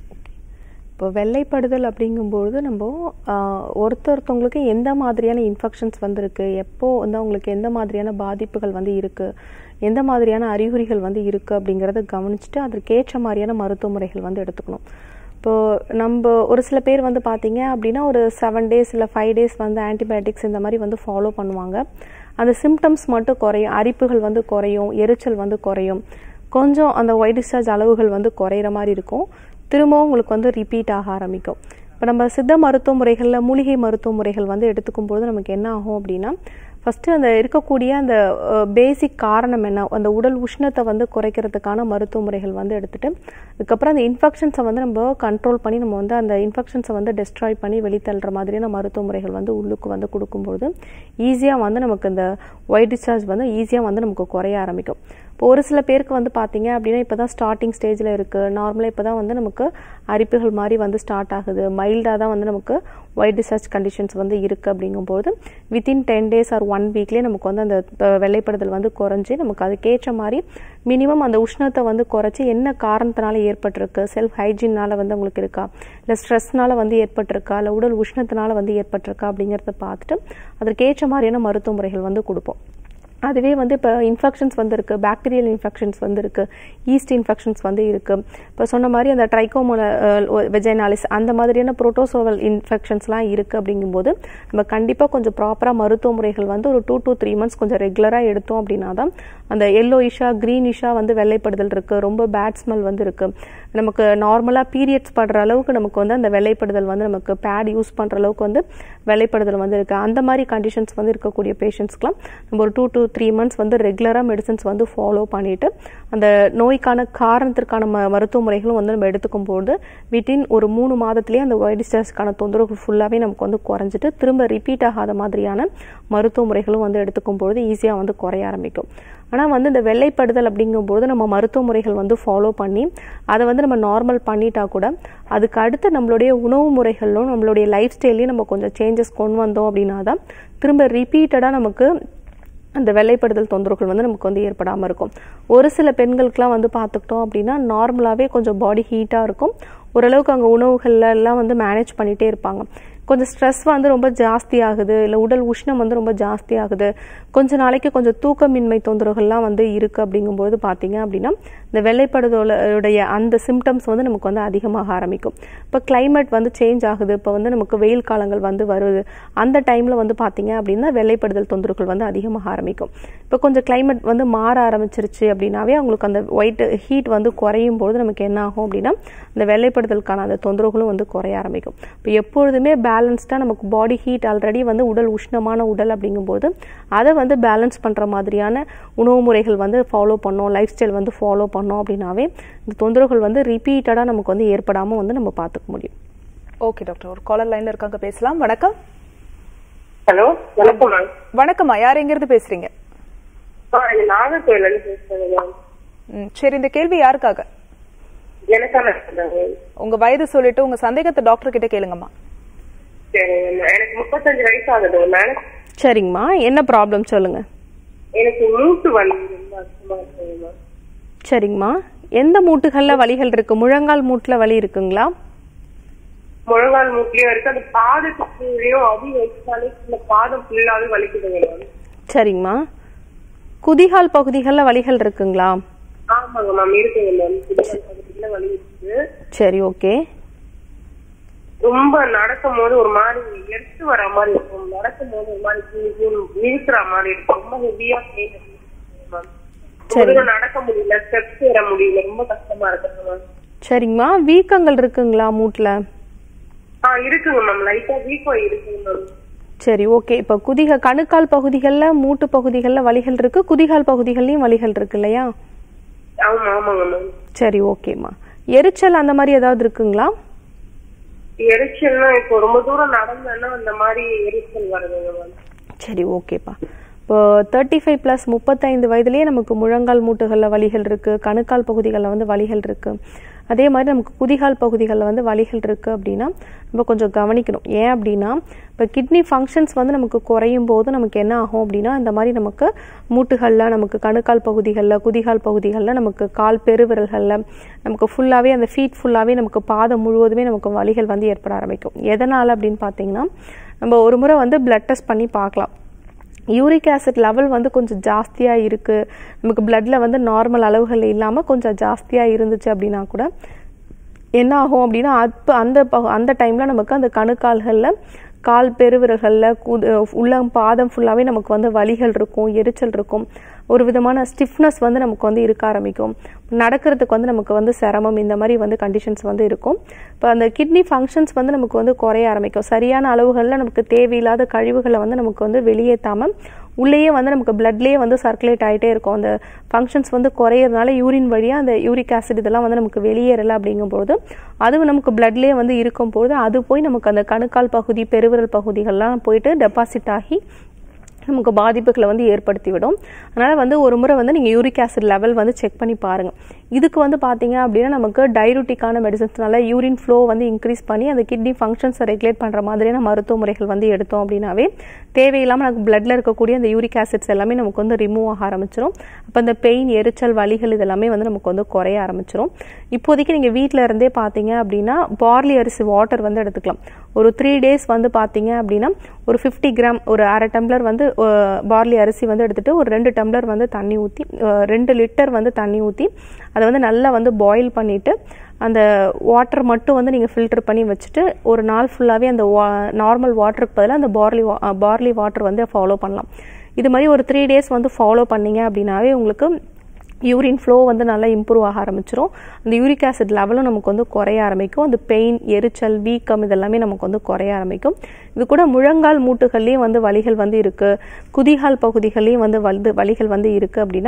Speaker 2: இப்போ வெள்ளைப்படுதல் அப்படிங்கும்போது நம்ம ஒருத்தவங்களுக்கு எந்த மாதிரியான இன்ஃபெக்ஷன்ஸ் வந்துருக்கு, எப்போ வந்து அவங்களுக்கு எந்த மாதிரியான பாதிப்புகள் வந்து இருக்குது, எந்த மாதிரியான அறிகுறிகள் வந்து இருக்குது அப்படிங்கிறத கவனிச்சுட்டு அதற்கேற்ற மாதிரியான மருத்துவ முறைகள் வந்து எடுத்துக்கணும். இப்போது நம்ம ஒரு சில பேர் வந்து பார்த்தீங்க அப்படின்னா ஒரு 7 days இல்லை 5 days வந்து ஆன்டிபயோட்டிக்ஸ் இந்த மாதிரி வந்து ஃபாலோ பண்ணுவாங்க. அந்த சிம்டம்ஸ் மட்டும் குறையும், அரிப்புகள் வந்து குறையும், எரிச்சல் வந்து குறையும், கொஞ்சம் அந்த ஒயிட் டிஸ்சார்ஜ் அளவுகள் வந்து குறையிற மாதிரி இருக்கும். திரும்பவும் உங்களுக்கு வந்து ரிப்பீட் ஆக ஆரம்பிக்கும். இப்போ நம்ம சித்த மருத்துவ முறைகளில் மூலிகை மருத்துவ முறைகள் வந்து எடுத்துக்கும் போது நமக்கு என்ன ஆகும் அப்படின்னா ஃபஸ்ட்டு அந்த இருக்கக்கூடிய அந்த பேசிக் காரணம் என்ன, அந்த உடல் உஷ்ணத்தை வந்து குறைக்கிறதுக்கான மருத்துவ முறைகள் வந்து எடுத்துகிட்டு அதுக்கப்புறம் அந்த இன்ஃபெக்ஷன்ஸை வந்து நம்ம கண்ட்ரோல் பண்ணி நம்ம வந்து அந்த இன்ஃபெக்ஷன்ஸை வந்து டெஸ்ட்ராய் பண்ணி வெளித்தள்ளுற மாதிரியான மருத்துவ முறைகள் வந்து உள்ளுக்கு வந்து கொடுக்கும்போது ஈஸியாக வந்து நமக்கு இந்த ஒயிட் டிஸ்சார்ஜ் வந்து ஈஸியாக வந்து நமக்கு குறைய ஆரம்பிக்கும். இப்போ ஒரு சில பேருக்கு வந்து பார்த்தீங்க அப்படின்னா இப்போ தான் ஸ்டார்டிங் ஸ்டேஜில் இருக்குது, நார்மலாக இப்போ தான் வந்து நமக்கு அரிப்புகள் மாதிரி வந்து ஸ்டார்ட் ஆகுது, மைல்டாக தான் வந்து நமக்கு ஒயிட் டிஸ்சார்ஜ் கண்டிஷன்ஸ் வந்து இருக்குது. அப்படிங்கும்போது வித்தின் 10 days ஆர் 1 weekலேயே நமக்கு வந்து அந்த வெள்ளைப்படுதல் வந்து குறைஞ்சி நமக்கு அதுக்கேற்ற மாதிரி மினிமம் அந்த உஷ்ணத்தை வந்து குறைச்சி என்ன காரணத்தினால ஏற்பட்டிருக்கு, செல்ஃப் ஹைஜீனால் வந்து உங்களுக்கு இருக்கா, இல்லை ஸ்ட்ரெஸ்னால வந்து ஏற்பட்டிருக்கா, இல்லை உடல் உஷ்ணத்தினால வந்து ஏற்பட்டிருக்கா அப்படிங்கிறத பார்த்துட்டு அதற்கேற்ற மாதிரியான மருத்துவ முறைகள் வந்து கொடுப்போம். அதுவே வந்து இப்போ இன்ஃபெக்ஷன்ஸ் வந்து இருக்குது, பாக்டீரியல் இன்ஃபெக்ஷன்ஸ் வந்து இருக்குது, ஈஸ்ட் இன்ஃபெக்ஷன்ஸ் வந்து இருக்குது. இப்போ சொன்ன மாதிரி அந்த ட்ரைகோமோல வெஜைனாலிஸ் அந்த மாதிரியான புரோட்டோசோவல் இன்ஃபெக்ஷன்ஸ்லாம் இருக்குது. அப்படிங்கும்போது நம்ம கண்டிப்பாக கொஞ்சம் ப்ராப்பராக மருத்துவ முறைகள் வந்து ஒரு 2 to 3 months கொஞ்சம் ரெகுலராக எடுத்தோம் அப்படின்னா தான் அந்த எல்லோயிஷாக க்ரீனிஷாக வந்து வெள்ளைப்படுதல் இருக்குது, ரொம்ப பேட் ஸ்மெல் வந்து இருக்குது, நமக்கு நார்மலாக பீரியட்ஸ் படுற அளவுக்கு நமக்கு வந்து அந்த வெள்ளைப்படுதல் வந்து நமக்கு பேட் யூஸ் பண்ணுற அளவுக்கு வந்து வெள்ளைப்படுதல் வந்து இருக்குது. அந்த மாதிரி கண்டிஷன்ஸ் வந்து இருக்கக்கூடிய பேஷண்ட்ஸ்க்குலாம் நம்ம ஒரு 2 to 3 months வந்து ரெகுலராக மெடிசன்ஸ் வந்து ஃபாலோ பண்ணிட்டு அந்த நோய்க்கான காரணத்திற்கான மருத்துவ முறைகளும் வந்து நம்ம எடுத்துக்கும் போது வித்தின் ஒரு 3 மாதத்திலேயே அந்த ஒயிட் டிஸ்சார்ஜ்க்கான தொந்தரவு ஃபுல்லாகவே நமக்கு வந்து குறைஞ்சிட்டு திரும்ப ரிப்பீட் ஆகாத மாதிரியான மருத்துவ முறைகளும் வந்து எடுத்துக்கும் பொழுது ஈஸியாக வந்து குறைய ஆரம்பிக்கும். ஆனால் வந்து இந்த வெள்ளைப்படுதல் அப்படிங்கும்போது நம்ம மருத்துவ முறைகள் வந்து ஃபாலோ பண்ணி அதை வந்து நம்ம நார்மல் பண்ணிட்டா கூட அதுக்கு அடுத்து நம்மளுடைய உணவு முறைகளிலும் நம்மளுடைய லைஃப் ஸ்டைல்லையும் நம்ம கொஞ்சம் சேஞ்சஸ் கொண்டு வந்தோம் அப்படின்னா தான் திரும்ப ரிப்பீட்டடாக நமக்கு அந்த வெள்ளைப்படுதல் தொந்தரவுகள் வந்து நமக்கு வந்து ஏற்படாமல் இருக்கும். ஒரு சில பெண்களுக்குலாம் வந்து பார்த்துக்கிட்டோம் அப்படின்னா நார்மலாகவே கொஞ்சம் பாடி ஹீட்டாக இருக்கும். ஓரளவுக்கு அங்கே உணவுகள்ல எல்லாம் வந்து மேனேஜ் பண்ணிகிட்டே இருப்பாங்க. கொஞ்சம் ஸ்ட்ரெஸ் வந்து ரொம்ப ஜாஸ்தி ஆகுது, இல்லை உடல் உஷ்ணம் வந்து ரொம்ப ஜாஸ்தி ஆகுது, கொஞ்ச நாளைக்கு கொஞ்சம் தூக்கமின்மை தொந்தரவுகள்லாம் வந்து இருக்குது அப்படிங்கும்போது பார்த்தீங்க அப்படின்னா இந்த வெள்ளைப்படுதலுடைய அந்த சிம்டம்ஸ் வந்து நமக்கு வந்து அதிகமாக ஆரம்பிக்கும். இப்போ கிளைமேட் வந்து சேஞ்ச் ஆகுது, இப்போ வந்து நமக்கு வெயில் காலங்கள் வந்து வருது, அந்த டைமில் வந்து பார்த்தீங்க அப்படின்னா வெள்ளைப்படுதல் தொந்தரவுகள் வந்து அதிகமாக ஆரம்பிக்கும். இப்போ கொஞ்சம் கிளைமேட் வந்து மாற ஆரம்பிச்சிருச்சு அப்படின்னாவே அவங்களுக்கு அந்த ஒயிட் ஹீட் வந்து குறையும் போது நமக்கு என்ன ஆகும் அப்படின்னா இந்த வெள்ளைப்படுதலுக்கான அந்த தொந்தரவுகளும் வந்து குறைய ஆரம்பிக்கும். இப்போ எப்பொழுதுமே பேலன்ஸ்டாக நமக்கு பாடி ஹீட் ஆல்ரெடி வந்து உடல் உஷ்ணமான உடல் அப்படிங்கும்போது அதை வந்து பேலன்ஸ் பண்ணுற மாதிரியான உணவு முறைகள் வந்து ஃபாலோ பண்ணோம், லைஃப் ஸ்டைல் வந்து ஃபாலோ பண்ணோம் அப்படின்னாவே இந்த தொந்தரவுகள் வந்து ரிப்பீட்டடாக நமக்கு வந்து ஏற்படாமல் வந்து நம்ம பார்த்துக்க முடியும்.
Speaker 1: ஓகே டாக்டர், ஒரு காலர் லைன்ல இருக்காங்க, பேசலாம். வணக்கம்.
Speaker 6: ஹலோ, வணக்கம் மேம்.
Speaker 1: வணக்கம்மா, யார் எங்க இருந்து பேசுறீங்க?
Speaker 6: நாகர்கோயில இருந்து பேசுறேன்.
Speaker 1: சரி, இந்த கேள்வி யாருக்காக?
Speaker 6: எனக்கான.
Speaker 1: உங்க வயது சொல்லிட்டு உங்க சந்தேகத்தை டாக்டர் கிட்ட கேளுங்கம்மா.
Speaker 6: எனக்கு 35 வயசு ஆகுது மேம்.
Speaker 2: சரிங்கம்மா, என்ன ப்ராப்ளம் சொல்லுங்க.
Speaker 6: எனக்கு மூட்டு வலி.
Speaker 2: சரிங்கம்மா, எந்த மூட்டுகள்ல வலிகள் இருக்கு? முழங்கால் மூட்டுல வலி இருக்குங்களா?
Speaker 6: முழங்கால் மூட்டுலயும் இருக்கு, அந்த பாதத்துலயும் அடி வயசாலே பாதம் ஃபுல்லாவே வலிக்குதுங்க மேம்.
Speaker 2: சரிங்கம்மா, குதிகால் பகுதிகள்ல வலிகள் இருக்குங்களா?
Speaker 6: ஆமாங்க மேம், இருக்குங்க மேம். குதிகால் பகுதியில வலி இருக்கு.
Speaker 2: சரி, ஓகே.
Speaker 6: ரொம்ப நடக்கும் போது ஒரு மாதிரி எடுத்து வர மாதிரி இருக்கும், நடக்கும் போது ஒரு மாதிரி இழுக்கிற மாதிரி இருக்கும், ரொம்ப ஹெவியா நடக்க முடியல, ஸ்டெப்ஸ் ஏற முடியல, ரொம்ப கஷ்டமா இருக்குங்க மேம்.
Speaker 2: சரிங்கம்மா, வீக்கங்கள் இருக்குங்களா மூட்டுல?
Speaker 6: இருக்குங்க மேம், லைட்டா வீக்கம் இருக்குங்க மேம்.
Speaker 2: சரி, ஓகே. இப்ப கணுக்கால் பகுதிகள்ல மூட்டு பகுதிகள்ல வலிகள் இருக்கு, குதிகால் பகுதிகள்லயும் வலிகள் இருக்கு இல்லையா?
Speaker 6: ஆமாங்க மேம்.
Speaker 2: சரி, ஓகேம்மா. எரிச்சல் அந்த மாதிரி ஏதாவது இருக்குங்களா?
Speaker 6: எரிச்சல்னா இப்போ ரொம்ப தூரம் நடந்தேன்னா அந்த மாதிரி எரிச்சல் வருதுங்க மேம்.
Speaker 2: சரி, ஓகேப்பா. இப்போ 35+, 35 வயதுலயே நமக்கு முழங்கால் மூட்டுகள்ல வலிகள் இருக்கு, கணுக்கால் பகுதிகளில் வந்து வலிகள் இருக்கு, அதே மாதிரி நமக்கு குதிகால் பகுதிகளில் வந்து வலிகள் இருக்கு அப்படின்னா நம்ம கொஞ்சம் கவனிக்கணும். ஏன் அப்படின்னா இப்போ கிட்னி ஃபங்க்ஷன்ஸ் வந்து நமக்கு குறையும் போது நமக்கு என்ன ஆகும் அப்படின்னா இந்த மாதிரி நமக்கு மூட்டுகளில், நமக்கு கணுக்கால் பகுதிகளில், குதிகால் பகுதிகளில், நமக்கு கால் பெருவிரல்களில், நமக்கு ஃபுல்லாகவே அந்த ஃபீட் ஃபுல்லாகவே நமக்கு பாதம் முழுவதுமே நமக்கு வலிகள் வந்து ஏற்பட ஆரம்பிக்கும். எதனால் அப்படின்னு பார்த்தீங்கன்னா நம்ம ஒரு முறை வந்து பிளட் டெஸ்ட் பண்ணி பார்க்கலாம். யூரிக் ஆசிட் லெவல் வந்து கொஞ்சம் ஜாஸ்தியாக இருக்குது, நமக்கு பிளட்டில் வந்து நார்மல் அளவுகள் இல்லாமல் கொஞ்சம் ஜாஸ்தியாக இருந்துச்சு அப்படின்னா கூட என்ன ஆகும் அப்படின்னா அந்த டைமில் நமக்கு அந்த கணுக்கால்களில், கால் பெருவிரல்களில், உள்ள பாதம் ஃபுல்லாகவே நமக்கு வந்து வலிகள் இருக்கும், எரிச்சல் இருக்கும், ஒரு விதமான ஸ்டிஃப்னஸ் வந்து நமக்கு வந்து இருக்க ஆரம்பிக்கும், நடக்கிறதுக்கு வந்து நமக்கு வந்து சிரமம், இந்த மாதிரி வந்து கண்டிஷன்ஸ் வந்து இருக்கும். இப்போ அந்த கிட்னி ஃபங்க்ஷன்ஸ் வந்து நமக்கு வந்து குறைய ஆரம்பிக்கும். சரியான அளவுகளில் நமக்கு தேவையில்லாத கழிவுகளை வந்து நமக்கு வந்து வெளியேற்றாமல் உள்ளேயே வந்து நமக்கு பிளட்லேயே வந்து சர்க்குலேட் ஆகிட்டே இருக்கும். அந்த ஃபங்க்ஷன்ஸ் வந்து குறையிறதுனால யூரின் வழியாக அந்த யூரிக் ஆசிட் இதெல்லாம் வந்து நமக்கு வெளியேறலை அப்படிங்கும்போது அதுவும் நமக்கு பிளட்லேயே வந்து இருக்கும்போது அது போய் நமக்கு அந்த கணுக்கால் பகுதி, பெருவிரல் பகுதிகள்லாம் போயிட்டு டெபாசிட் ஆகி நமக்கு பாதிப்புகளை வந்து ஏற்படுத்திவிடும். அதனால் வந்து ஒரு முறை வந்து நீங்கள் யூரிக் ஆசிட் லெவல் வந்து செக் பண்ணி பாருங்கள். இதுக்கு வந்து பார்த்தீங்க அப்படின்னா நமக்கு டையூரிட்டிக்கான மெடிசன்ஸ்னால யூரின் ஃப்ளோ வந்து இன்க்ரீஸ் பண்ணி அந்த கிட்னி ஃபங்க்ஷன்ஸை ரெகுலேட் பண்ணுற மாதிரியான மருத்துவ முறைகள் வந்து எடுத்தோம் அப்படின்னாவே தேவையில்லாமல் நமக்கு பிளட்டில் இருக்கக்கூடிய அந்த யூரிக் ஆசிட்ஸ் எல்லாமே நமக்கு வந்து ரிமூவ் ஆக ஆரம்பிச்சிடும். அப்போ அந்த பெயின், எரிச்சல், வலிகள் இதெல்லாமே வந்து நமக்கு வந்து குறைய ஆரம்பிச்சிடும். இப்போதைக்கு நீங்கள் வீட்டில் இருந்தே பார்த்தீங்க அப்படின்னா பார்லி அரிசி வாட்டர் வந்து எடுத்துக்கலாம். ஒரு 3 days வந்து பார்த்தீங்க அப்படின்னா ஒரு 50 கிராம், ஒரு அரை டம்ளர் வந்து பார்லி அரிசி வந்து எடுத்துட்டு ஒரு 2 டம்ளர் வந்து தண்ணி ஊற்றி, 2 லிட்டர் வந்து தண்ணி ஊற்றி அதை வந்து நல்லா வந்து பாயில் பண்ணிவிட்டு அந்த வாட்டர் மட்டும் வந்து நீங்கள் ஃபில்டர் பண்ணி வச்சுட்டு ஒரு நாள் ஃபுல்லாகவே அந்த நார்மல் வாட்டருக்கு பதிலாக அந்த பார்லி வாட்டர் வந்து ஃபாலோ பண்ணலாம். இது மாதிரி ஒரு 3 days வந்து ஃபாலோ பண்ணீங்க அப்படின்னாவே உங்களுக்கு யூரின் ஃப்ளோ வந்து நல்லா இம்ப்ரூவ் ஆக ஆரம்பிச்சிடும். அந்த யூரிக் ஆசிட் லெவலும் நமக்கு வந்து குறைய ஆரம்பிக்கும். அந்த பெயின், எரிச்சல், வீக்கம் இதெல்லாமே நமக்கு வந்து குறைய ஆரம்பிக்கும். இது கூட முழங்கால் மூட்டுகள்லேயும் வந்து வலிகள் வந்து இருக்குது, குதிகால் பகுதிகள்லேயும் வந்து வலிகள் வந்து இருக்குது அப்படின்னா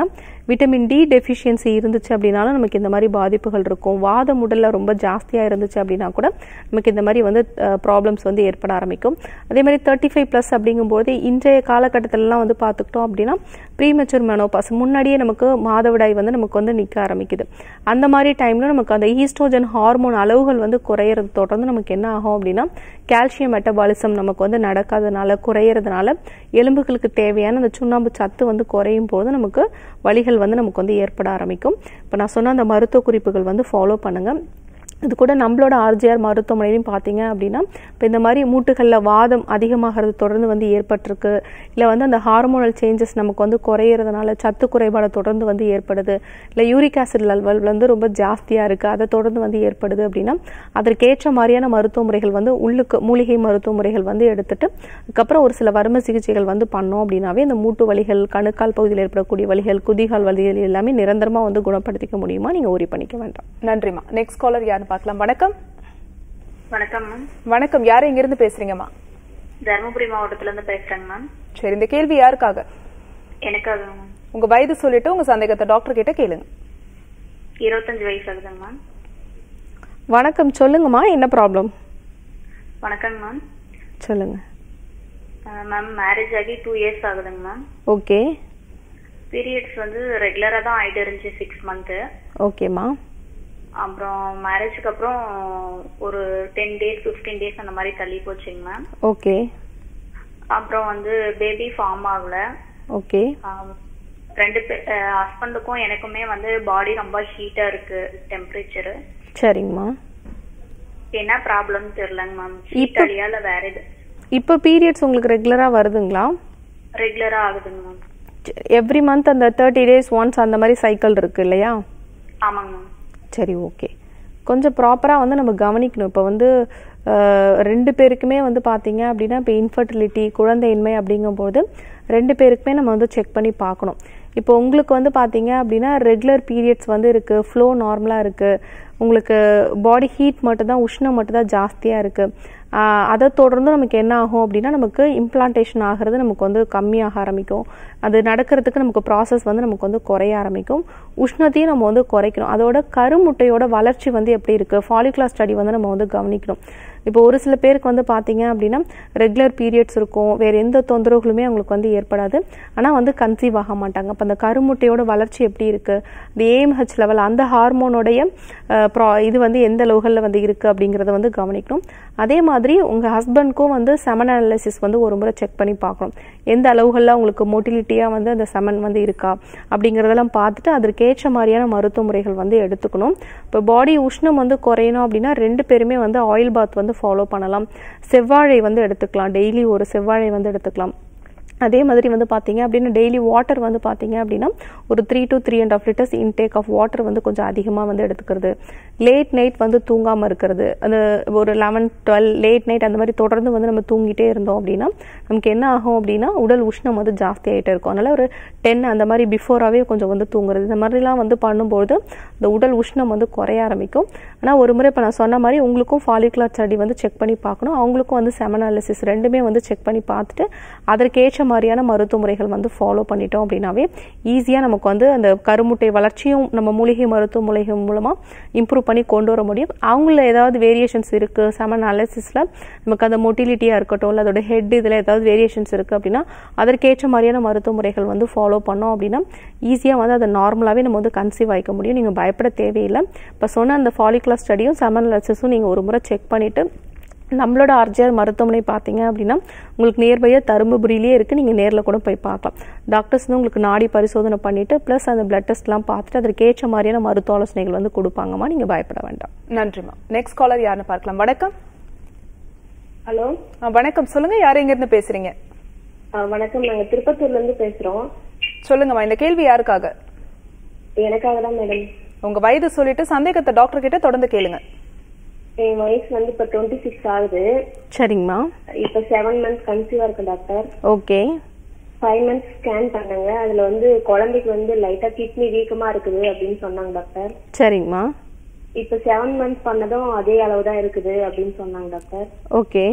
Speaker 2: விட்டமின் டி டெஃபிஷியன்சி இருந்துச்சு அப்படின்னாலும் நமக்கு இந்த மாதிரி பாதிப்புகள் இருக்கும். வாதம் உடல்ல ரொம்ப ஜாஸ்தியாக இருந்துச்சு அப்படின்னா கூட நமக்கு இந்த மாதிரி வந்து ப்ராப்ளம்ஸ் வந்து ஏற்பட ஆரம்பிக்கும். அதே மாதிரி 35+ அப்படிங்கும்போது இன்றைய காலகட்டத்திலலாம் வந்து பார்த்துக்கிட்டோம் அப்படின்னா ப்ரீமெச்சூர் மெனோபாஸ், முன்னாடியே நமக்கு மாதவிடாய் வந்து நமக்கு வந்து நிற்க ஆரம்பிக்குது. அந்த மாதிரி டைம்ல நமக்கு அந்த ஈஸ்ட்ரோஜன் ஹார்மோன் அளவுகள் வந்து குறையிறது தொடர்ந்து நமக்கு என்ன ஆகும் அப்படின்னா கால்சியம் மெட்டபாலிசம் நமக்கு வந்து நடக்காதனால குறையிறதுனால எலும்புகளுக்கு தேவையான அந்த சுண்ணாம்பு சத்து வந்து குறையும் போது நமக்கு வலிகள் வந்து நமக்கு வந்து ஏற்பட ஆரம்பிக்கும். இப்போ நான் சொன்ன அந்த மருத்துவ குறிப்புகள் வந்து ஃபாலோ பண்ணுங்க. இது கூட நம்மளோட RJR மருத்துவமனையிலும் பார்த்தீங்க அப்படின்னா இப்போ இந்த மாதிரி மூட்டுகளில் வாதம் அதிகமாகிறது தொடர்ந்து வந்து ஏற்பட்டிருக்கு, இல்லை வந்து அந்த ஹார்மோனல் சேஞ்சஸ் நமக்கு வந்து குறையிறதுனால சத்து குறைபாடு தொடர்ந்து வந்து ஏற்படுது, இல்லை யூரிக் ஆசிட் லெவல் வந்து ரொம்ப ஜாஸ்தியாக இருக்குது அதை தொடர்ந்து வந்து ஏற்படுது அப்படின்னா அதற்கேற்ற மாதிரியான மருத்துவ முறைகள் வந்து உள்ளுக்கு மூலிகை மருத்துவ முறைகள் வந்து எடுத்துட்டு அதுக்கப்புறம் ஒரு சில வர்ம சிகிச்சைகள் வந்து பண்ணோம் அப்படின்னாவே இந்த மூட்டு வலிகள், கணுக்கால் பகுதியில் ஏற்படக்கூடிய வலிகள், குதிகால் வலிகள் எல்லாமே நிரந்தரமாக வந்து குணப்படுத்திக்க முடியுமா? நீங்கள் ஓரி பண்ணிக்க வேண்டாம்.
Speaker 1: நன்றிமா. நெக்ஸ்ட் காலர் யாரு பார்க்கலாம். வணக்கம்.
Speaker 5: வணக்கம் மேம்.
Speaker 1: வணக்கம். யாரு எங்க இருந்து பேசுறீங்கம்மா?
Speaker 5: தர்மபுரி மாவட்டத்துல இருந்து பேசுறேங்க மேம்.
Speaker 1: சரி, இந்த கேள்வி யாருக்காக?
Speaker 5: எனக்காக மேம்.
Speaker 1: உங்க வயது சொல்லிட்டு உங்க சந்தேகத்தை டாக்டர் கிட்ட கேளுங்க.
Speaker 5: 25 வயசு ஆகுதுங்க மேம்.
Speaker 2: வணக்கம், சொல்லுங்கம்மா, என்ன ப்ராப்ளம்?
Speaker 5: வணக்கம் மேம்.
Speaker 2: சொல்லுங்க
Speaker 5: மேம். மேரேஜ் ஆகி 2 இயர்ஸ் ஆகுதுங்க மேம்.
Speaker 2: ஓகே.
Speaker 5: பீரியட்ஸ் வந்து ரெகுலரா தான் ஆயிட்டு இருந்துச்சு 6 மந்த்.
Speaker 2: ஓகேம்மா.
Speaker 5: அப்புறம் மேரேஜ்க்கு அப்புறம் ஒரு 10 days 15 days அந்த மாதிரி தள்ளி போச்சுங்க மேம்.
Speaker 2: ஓகே.
Speaker 5: அப்புறம் வந்து பேபி ஃபார்ம் ஆகல.
Speaker 2: ஓகே.
Speaker 5: ஹஸ்பண்டுக்கும் எனக்குமே வந்து பாடி ரொம்ப ஹீட்டா இருக்கு, டெம்பரேச்சர்.
Speaker 2: சரிங்கம்மா.
Speaker 5: என்ன ப்ராப்ளம் தெரியலங்க மேம். ஹீட் அடியா இல்ல வேற எது?
Speaker 2: இப்போ பீரியட்ஸ் உங்களுக்கு ரெகுலரா வருதுங்களா?
Speaker 5: ரெகுலரா ஆகுதுங்க மேம்.
Speaker 2: எவ்ரி மந்த் அந்த 30 days ஒன்ஸ் அந்த மாதிரி சைக்கிள் இருக்கு இல்லையா?
Speaker 5: ஆமாங்க மேம்.
Speaker 2: சரி, ஓகே. கொஞ்சம் ப்ராப்பராக வந்து நம்ம கவனிக்கணும். இப்போ வந்து 2 பேருக்குமே வந்து பார்த்தீங்க அப்படின்னா இப்போ இன்ஃபர்டிலிட்டி, குழந்தையின்மை அப்படிங்கும்போது 2 பேருக்குமே நம்ம வந்து செக் பண்ணி பார்க்கணும். இப்போ உங்களுக்கு வந்து பார்த்தீங்க அப்படின்னா ரெகுலர் பீரியட்ஸ் வந்து இருக்குது, ஃப்ளோ நார்மலாக இருக்குது, உங்களுக்கு பாடி ஹீட் மட்டும்தான், உஷ்ணம் மட்டும்தான் ஜாஸ்தியாக இருக்குது. அதை தொடர்ந்து நமக்கு என்ன ஆகும் அப்படின்னா நமக்கு இம்ப்ளான்டேஷன் ஆகிறது நமக்கு வந்து கம்மியாக ஆரம்பிக்கும். அது நடக்கிறதுக்கு நமக்கு ப்ராசஸ் வந்து நமக்கு வந்து குறைய ஆரம்பிக்கும். உஷ்ணத்தையும் நம்ம வந்து குறைக்கணும். அதோட கருமுட்டையோட வளர்ச்சி வந்து எப்படி இருக்குது, ஃபாலிகுலர் ஸ்டடி வந்து நம்ம வந்து கவனிக்கணும். இப்போ ஒரு சில பேருக்கு வந்து பார்த்தீங்க அப்படின்னா ரெகுலர் பீரியட்ஸ் இருக்கும், வேறு எந்த தொந்தரவுகளுமே அவங்களுக்கு வந்து ஏற்படாது, ஆனால் வந்து கன்சீவ் ஆக மாட்டாங்க. அப்போ அந்த கருமுட்டையோட வளர்ச்சி எப்படி இருக்குது, இந்த AMH லெவல், அந்த ஹார்மோனுடைய இது வந்து எந்த லெவலில் வந்து இருக்குது அப்படிங்கிறத வந்து கவனிக்கணும். அதே மாதிரி உங்கள் ஹஸ்பண்ட்க்கும் வந்து செமன் அனாலிசிஸ் வந்து ஒரு முறை செக் பண்ணி பார்க்கணும். எந்த அளவுகளில் உங்களுக்கு மோட்டிலிட்டியாக வந்து அந்த செமன் வந்து இருக்கா அப்படிங்கிறதெல்லாம் பார்த்துட்டு அதற்கேற்ற மாதிரியான மருத்துவ முறைகள் வந்து எடுத்துக்கணும். இப்போ பாடி உஷ்ணம் வந்து குறையணும் அப்படின்னா 2 பேருமே வந்து ஆயில் பாத் வந்து ஃபாலோ பண்ணலாம். செவ்வாழை வந்து எடுத்துக்கலாம், டெய்லி ஒரு செவ்வாழை வந்து எடுத்துக்கலாம். அதே மாதிரி வந்து பார்த்தீங்க அப்படின்னா டெய்லி வாட்டர் வந்து பார்த்தீங்க அப்படின்னா ஒரு 3 to 3.5 liters intake of water வந்து கொஞ்சம் அதிகமாக வந்து எடுத்துக்கிறது. லேட் நைட் வந்து தூங்காமல் இருக்கிறது, அந்த ஒரு 11, 12 லேட் நைட் அந்த மாதிரி தொடர்ந்து வந்து நம்ம தூங்கிட்டே இருந்தோம் அப்படின்னா நமக்கு என்ன ஆகும் அப்படின்னா உடல் உஷ்ணம் வந்து ஜாஸ்தி ஆகிட்டே இருக்கும். அதனால் ஒரு 10 அந்த மாதிரி பிஃபோராகவே கொஞ்சம் வந்து தூங்குறது, இந்த மாதிரிலாம் வந்து பண்ணும்போது இந்த உடல் உஷ்ணம் வந்து குறைய ஆரம்பிக்கும். ஆனால் ஒரு முறை இப்போ நான் சொன்ன மாதிரி உங்களுக்கும் ஃபாலிகுலர் ஸ்டடி வந்து செக் பண்ணி பார்க்கணும், அவங்களுக்கும் வந்து செமன் அனாலிசிஸ் 2மே வந்து செக் பண்ணி பார்த்துட்டு அதற்கேற்ற மாதிரியான மருத்துவ முறைகள் வந்து ஃபாலோ பண்ணிட்டோம் அப்படின்னாவே ஈஸியாக நமக்கு வந்து அந்த கருமுட்டை வளர்ச்சியும் நம்ம மூலிகை மருத்துவ முறைகள் மூலமாக இம்ப்ரூவ் பண்ணி கொண்டு வர முடியும். அவங்கள ஏதாவது வேரியேஷன்ஸ் இருக்குது செமன் அனாலிசிஸில் நமக்கு அந்த மொட்டிலிட்டியாக இருக்கட்டும், இல்லை அதோட ஹெட் இதில் ஏதாவது வேரியேஷன்ஸ் இருக்குது அப்படின்னா அதற்கேற்ற மாதிரியான மருத்துவ முறைகள் வந்து ஃபாலோ பண்ணோம் அப்படின்னா ஈஸியாக வந்து அதை நார்மலாகவே நம்ம வந்து கன்சீவ் ஆகிக்க முடியும். நீங்கள் பயப்பட தேவையில்லை. இப்போ சொன்ன அந்த ஃபாலிகுலர் ஸ்டடியும் செமன் அனாலிசிஸும் நீங்கள் ஒரு முறை செக் பண்ணிவிட்டு நம்மளோட RJR மருத்துவமனை பார்த்தீங்க அப்படின்னா உங்களுக்கு நியர்பையாக தருமபுரியிலே இருக்குது, நீங்கள் நேரில் கூட போய் பார்க்கலாம். டாக்டர்ஸ் வந்து உங்களுக்கு நாடி பரிசோதனை பண்ணிவிட்டு ப்ளஸ் அந்த பிளட் டெஸ்ட்லாம் பார்த்துட்டு அதற்கேற்ற மாதிரியான மருத்துவ ஆலோசனைகள் வந்து கொடுப்பாங்கம்மா, நீங்கள் பயப்பட வேண்டாம்.
Speaker 1: நன்றிம்மா. நெக்ஸ்ட் காலர் யாருன்னு பார்க்கலாம். வணக்கம்.
Speaker 3: ஹலோ.
Speaker 1: வணக்கம், சொல்லுங்க, யார் எங்க இருந்து பேசுறீங்க?
Speaker 3: வணக்கம், நாங்க திருப்பத்தூர்ல இருந்து பேசுறோம்.
Speaker 1: சொல்லுங்கம்மா, இந்த கேள்வி யாருக்காக?
Speaker 3: எனக்காக தான் மேடம்.
Speaker 1: உங்க வயது சொல்லிட்டு சந்தேகத்தை டாக்டர் கிட்ட தொடர்ந்து கேளுங்க.
Speaker 3: என் வயசு வந்து இப்ப 26 ஆகுது.
Speaker 2: சரிங்கம்மா.
Speaker 3: இப்ப 7 months கன்சீவா இருக்கு டாக்டர்.
Speaker 2: ஓகே.
Speaker 3: 5 months ஸ்கேன் பண்ணாங்க, அதுல வந்து குழந்தைக்கு வந்து லைட்டா கிட்னி வீக்கமா இருக்குது அப்படின்னு சொன்னாங்க டாக்டர்.
Speaker 2: சரிங்கம்மா.
Speaker 3: இப்ப 7 months பண்ணதும் அதே அளவு தான் இருக்குது அப்படின்னு சொன்னாங்க டாக்டர்.
Speaker 2: ஓகே.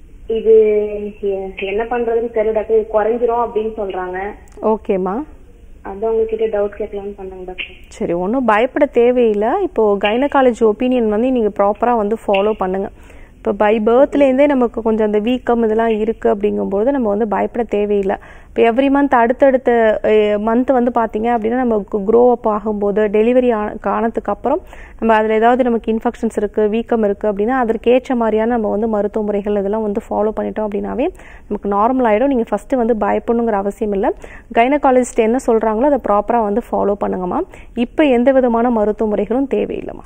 Speaker 3: இது என்ன பண்றதுன்னு தெரியல டாக்டர், குறைஞ்சிரும் அப்படின்னு சொல்றாங்க.
Speaker 2: ஓகேம்மா.
Speaker 5: அதான் உங்ககிட்ட டவுட் கேட்கலாம்னு பண்ணாங்க டாக்டர்.
Speaker 2: சரி, ஒன்றும் பயப்பட தேவையில்லை. இப்போது கைனகாலஜி ஒப்பீனியன் வந்து நீங்கள் ப்ராப்பராக வந்து ஃபாலோ பண்ணுங்கள். இப்போ பை பர்த்லேருந்தே நமக்கு கொஞ்சம் அந்த வீக்கம் இதெல்லாம் இருக்குது அப்படிங்கும்போது நம்ம வந்து பயப்பட தேவையில்லை. இப்போ எவ்ரி மந்த் அடுத்தடுத்த மந்த் வந்து பார்த்தீங்க அப்படின்னா நமக்கு க்ரோ அப் ஆகும்போது டெலிவரி ஆனதுக்கு அப்புறம் நம்ம அதில் ஏதாவது நமக்கு இன்ஃபெக்ஷன்ஸ் இருக்குது, வீக்கம் இருக்குது அப்படின்னா அதற்கேற்ற மாதிரியான நம்ம வந்து மருத்துவ முறைகள் இதெல்லாம் வந்து ஃபாலோ பண்ணிட்டோம் அப்படின்னாவே நமக்கு நார்மல் ஆகிடும். நீங்கள் ஃபஸ்ட்டு வந்து பயப்படணுங்கிற அவசியம் இல்லை. கைனகாலஜிஸ்ட் என்ன சொல்கிறாங்களோ அதை ப்ராப்பராக வந்து ஃபாலோ பண்ணுங்கம்மா. இப்போ எந்த விதமான மருத்துவ முறைகளும் தேவையில்லைம்மா.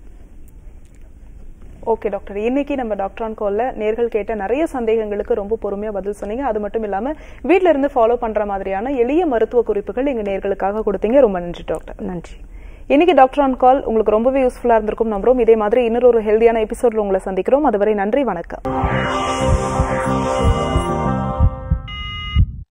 Speaker 1: ஓகே டாக்டர், இன்னைக்கு நம்ம டாக்டர் ஆன் கால்ல நேர்கள் கேட்ட நிறைய சந்தேகங்களுக்கு ரொம்ப பொறுமையா பதில் சொன்னீங்க. அது மட்டும் இல்லாம வீட்ல இருந்து ஃபாலோ பண்ற மாதிரியான எளிய மருத்துவ குறிப்புகள் எங்க நேர்களுக்காக கொடுத்தீங்க. ரொம்ப நன்றி டாக்டர்.
Speaker 2: நன்றி.
Speaker 1: இன்னைக்கு டாக்டர் ஆன் கால் உங்களுக்கு ரொம்பவே யூஸ்ஃபுல்லா இருந்திருக்கும் நம்புறோம். இதே மாதிரி இன்னொரு ஹெல்தியான எபிசோட்ல உங்களை சந்திக்கிறோம். அதுவரை நன்றி, வணக்கம்.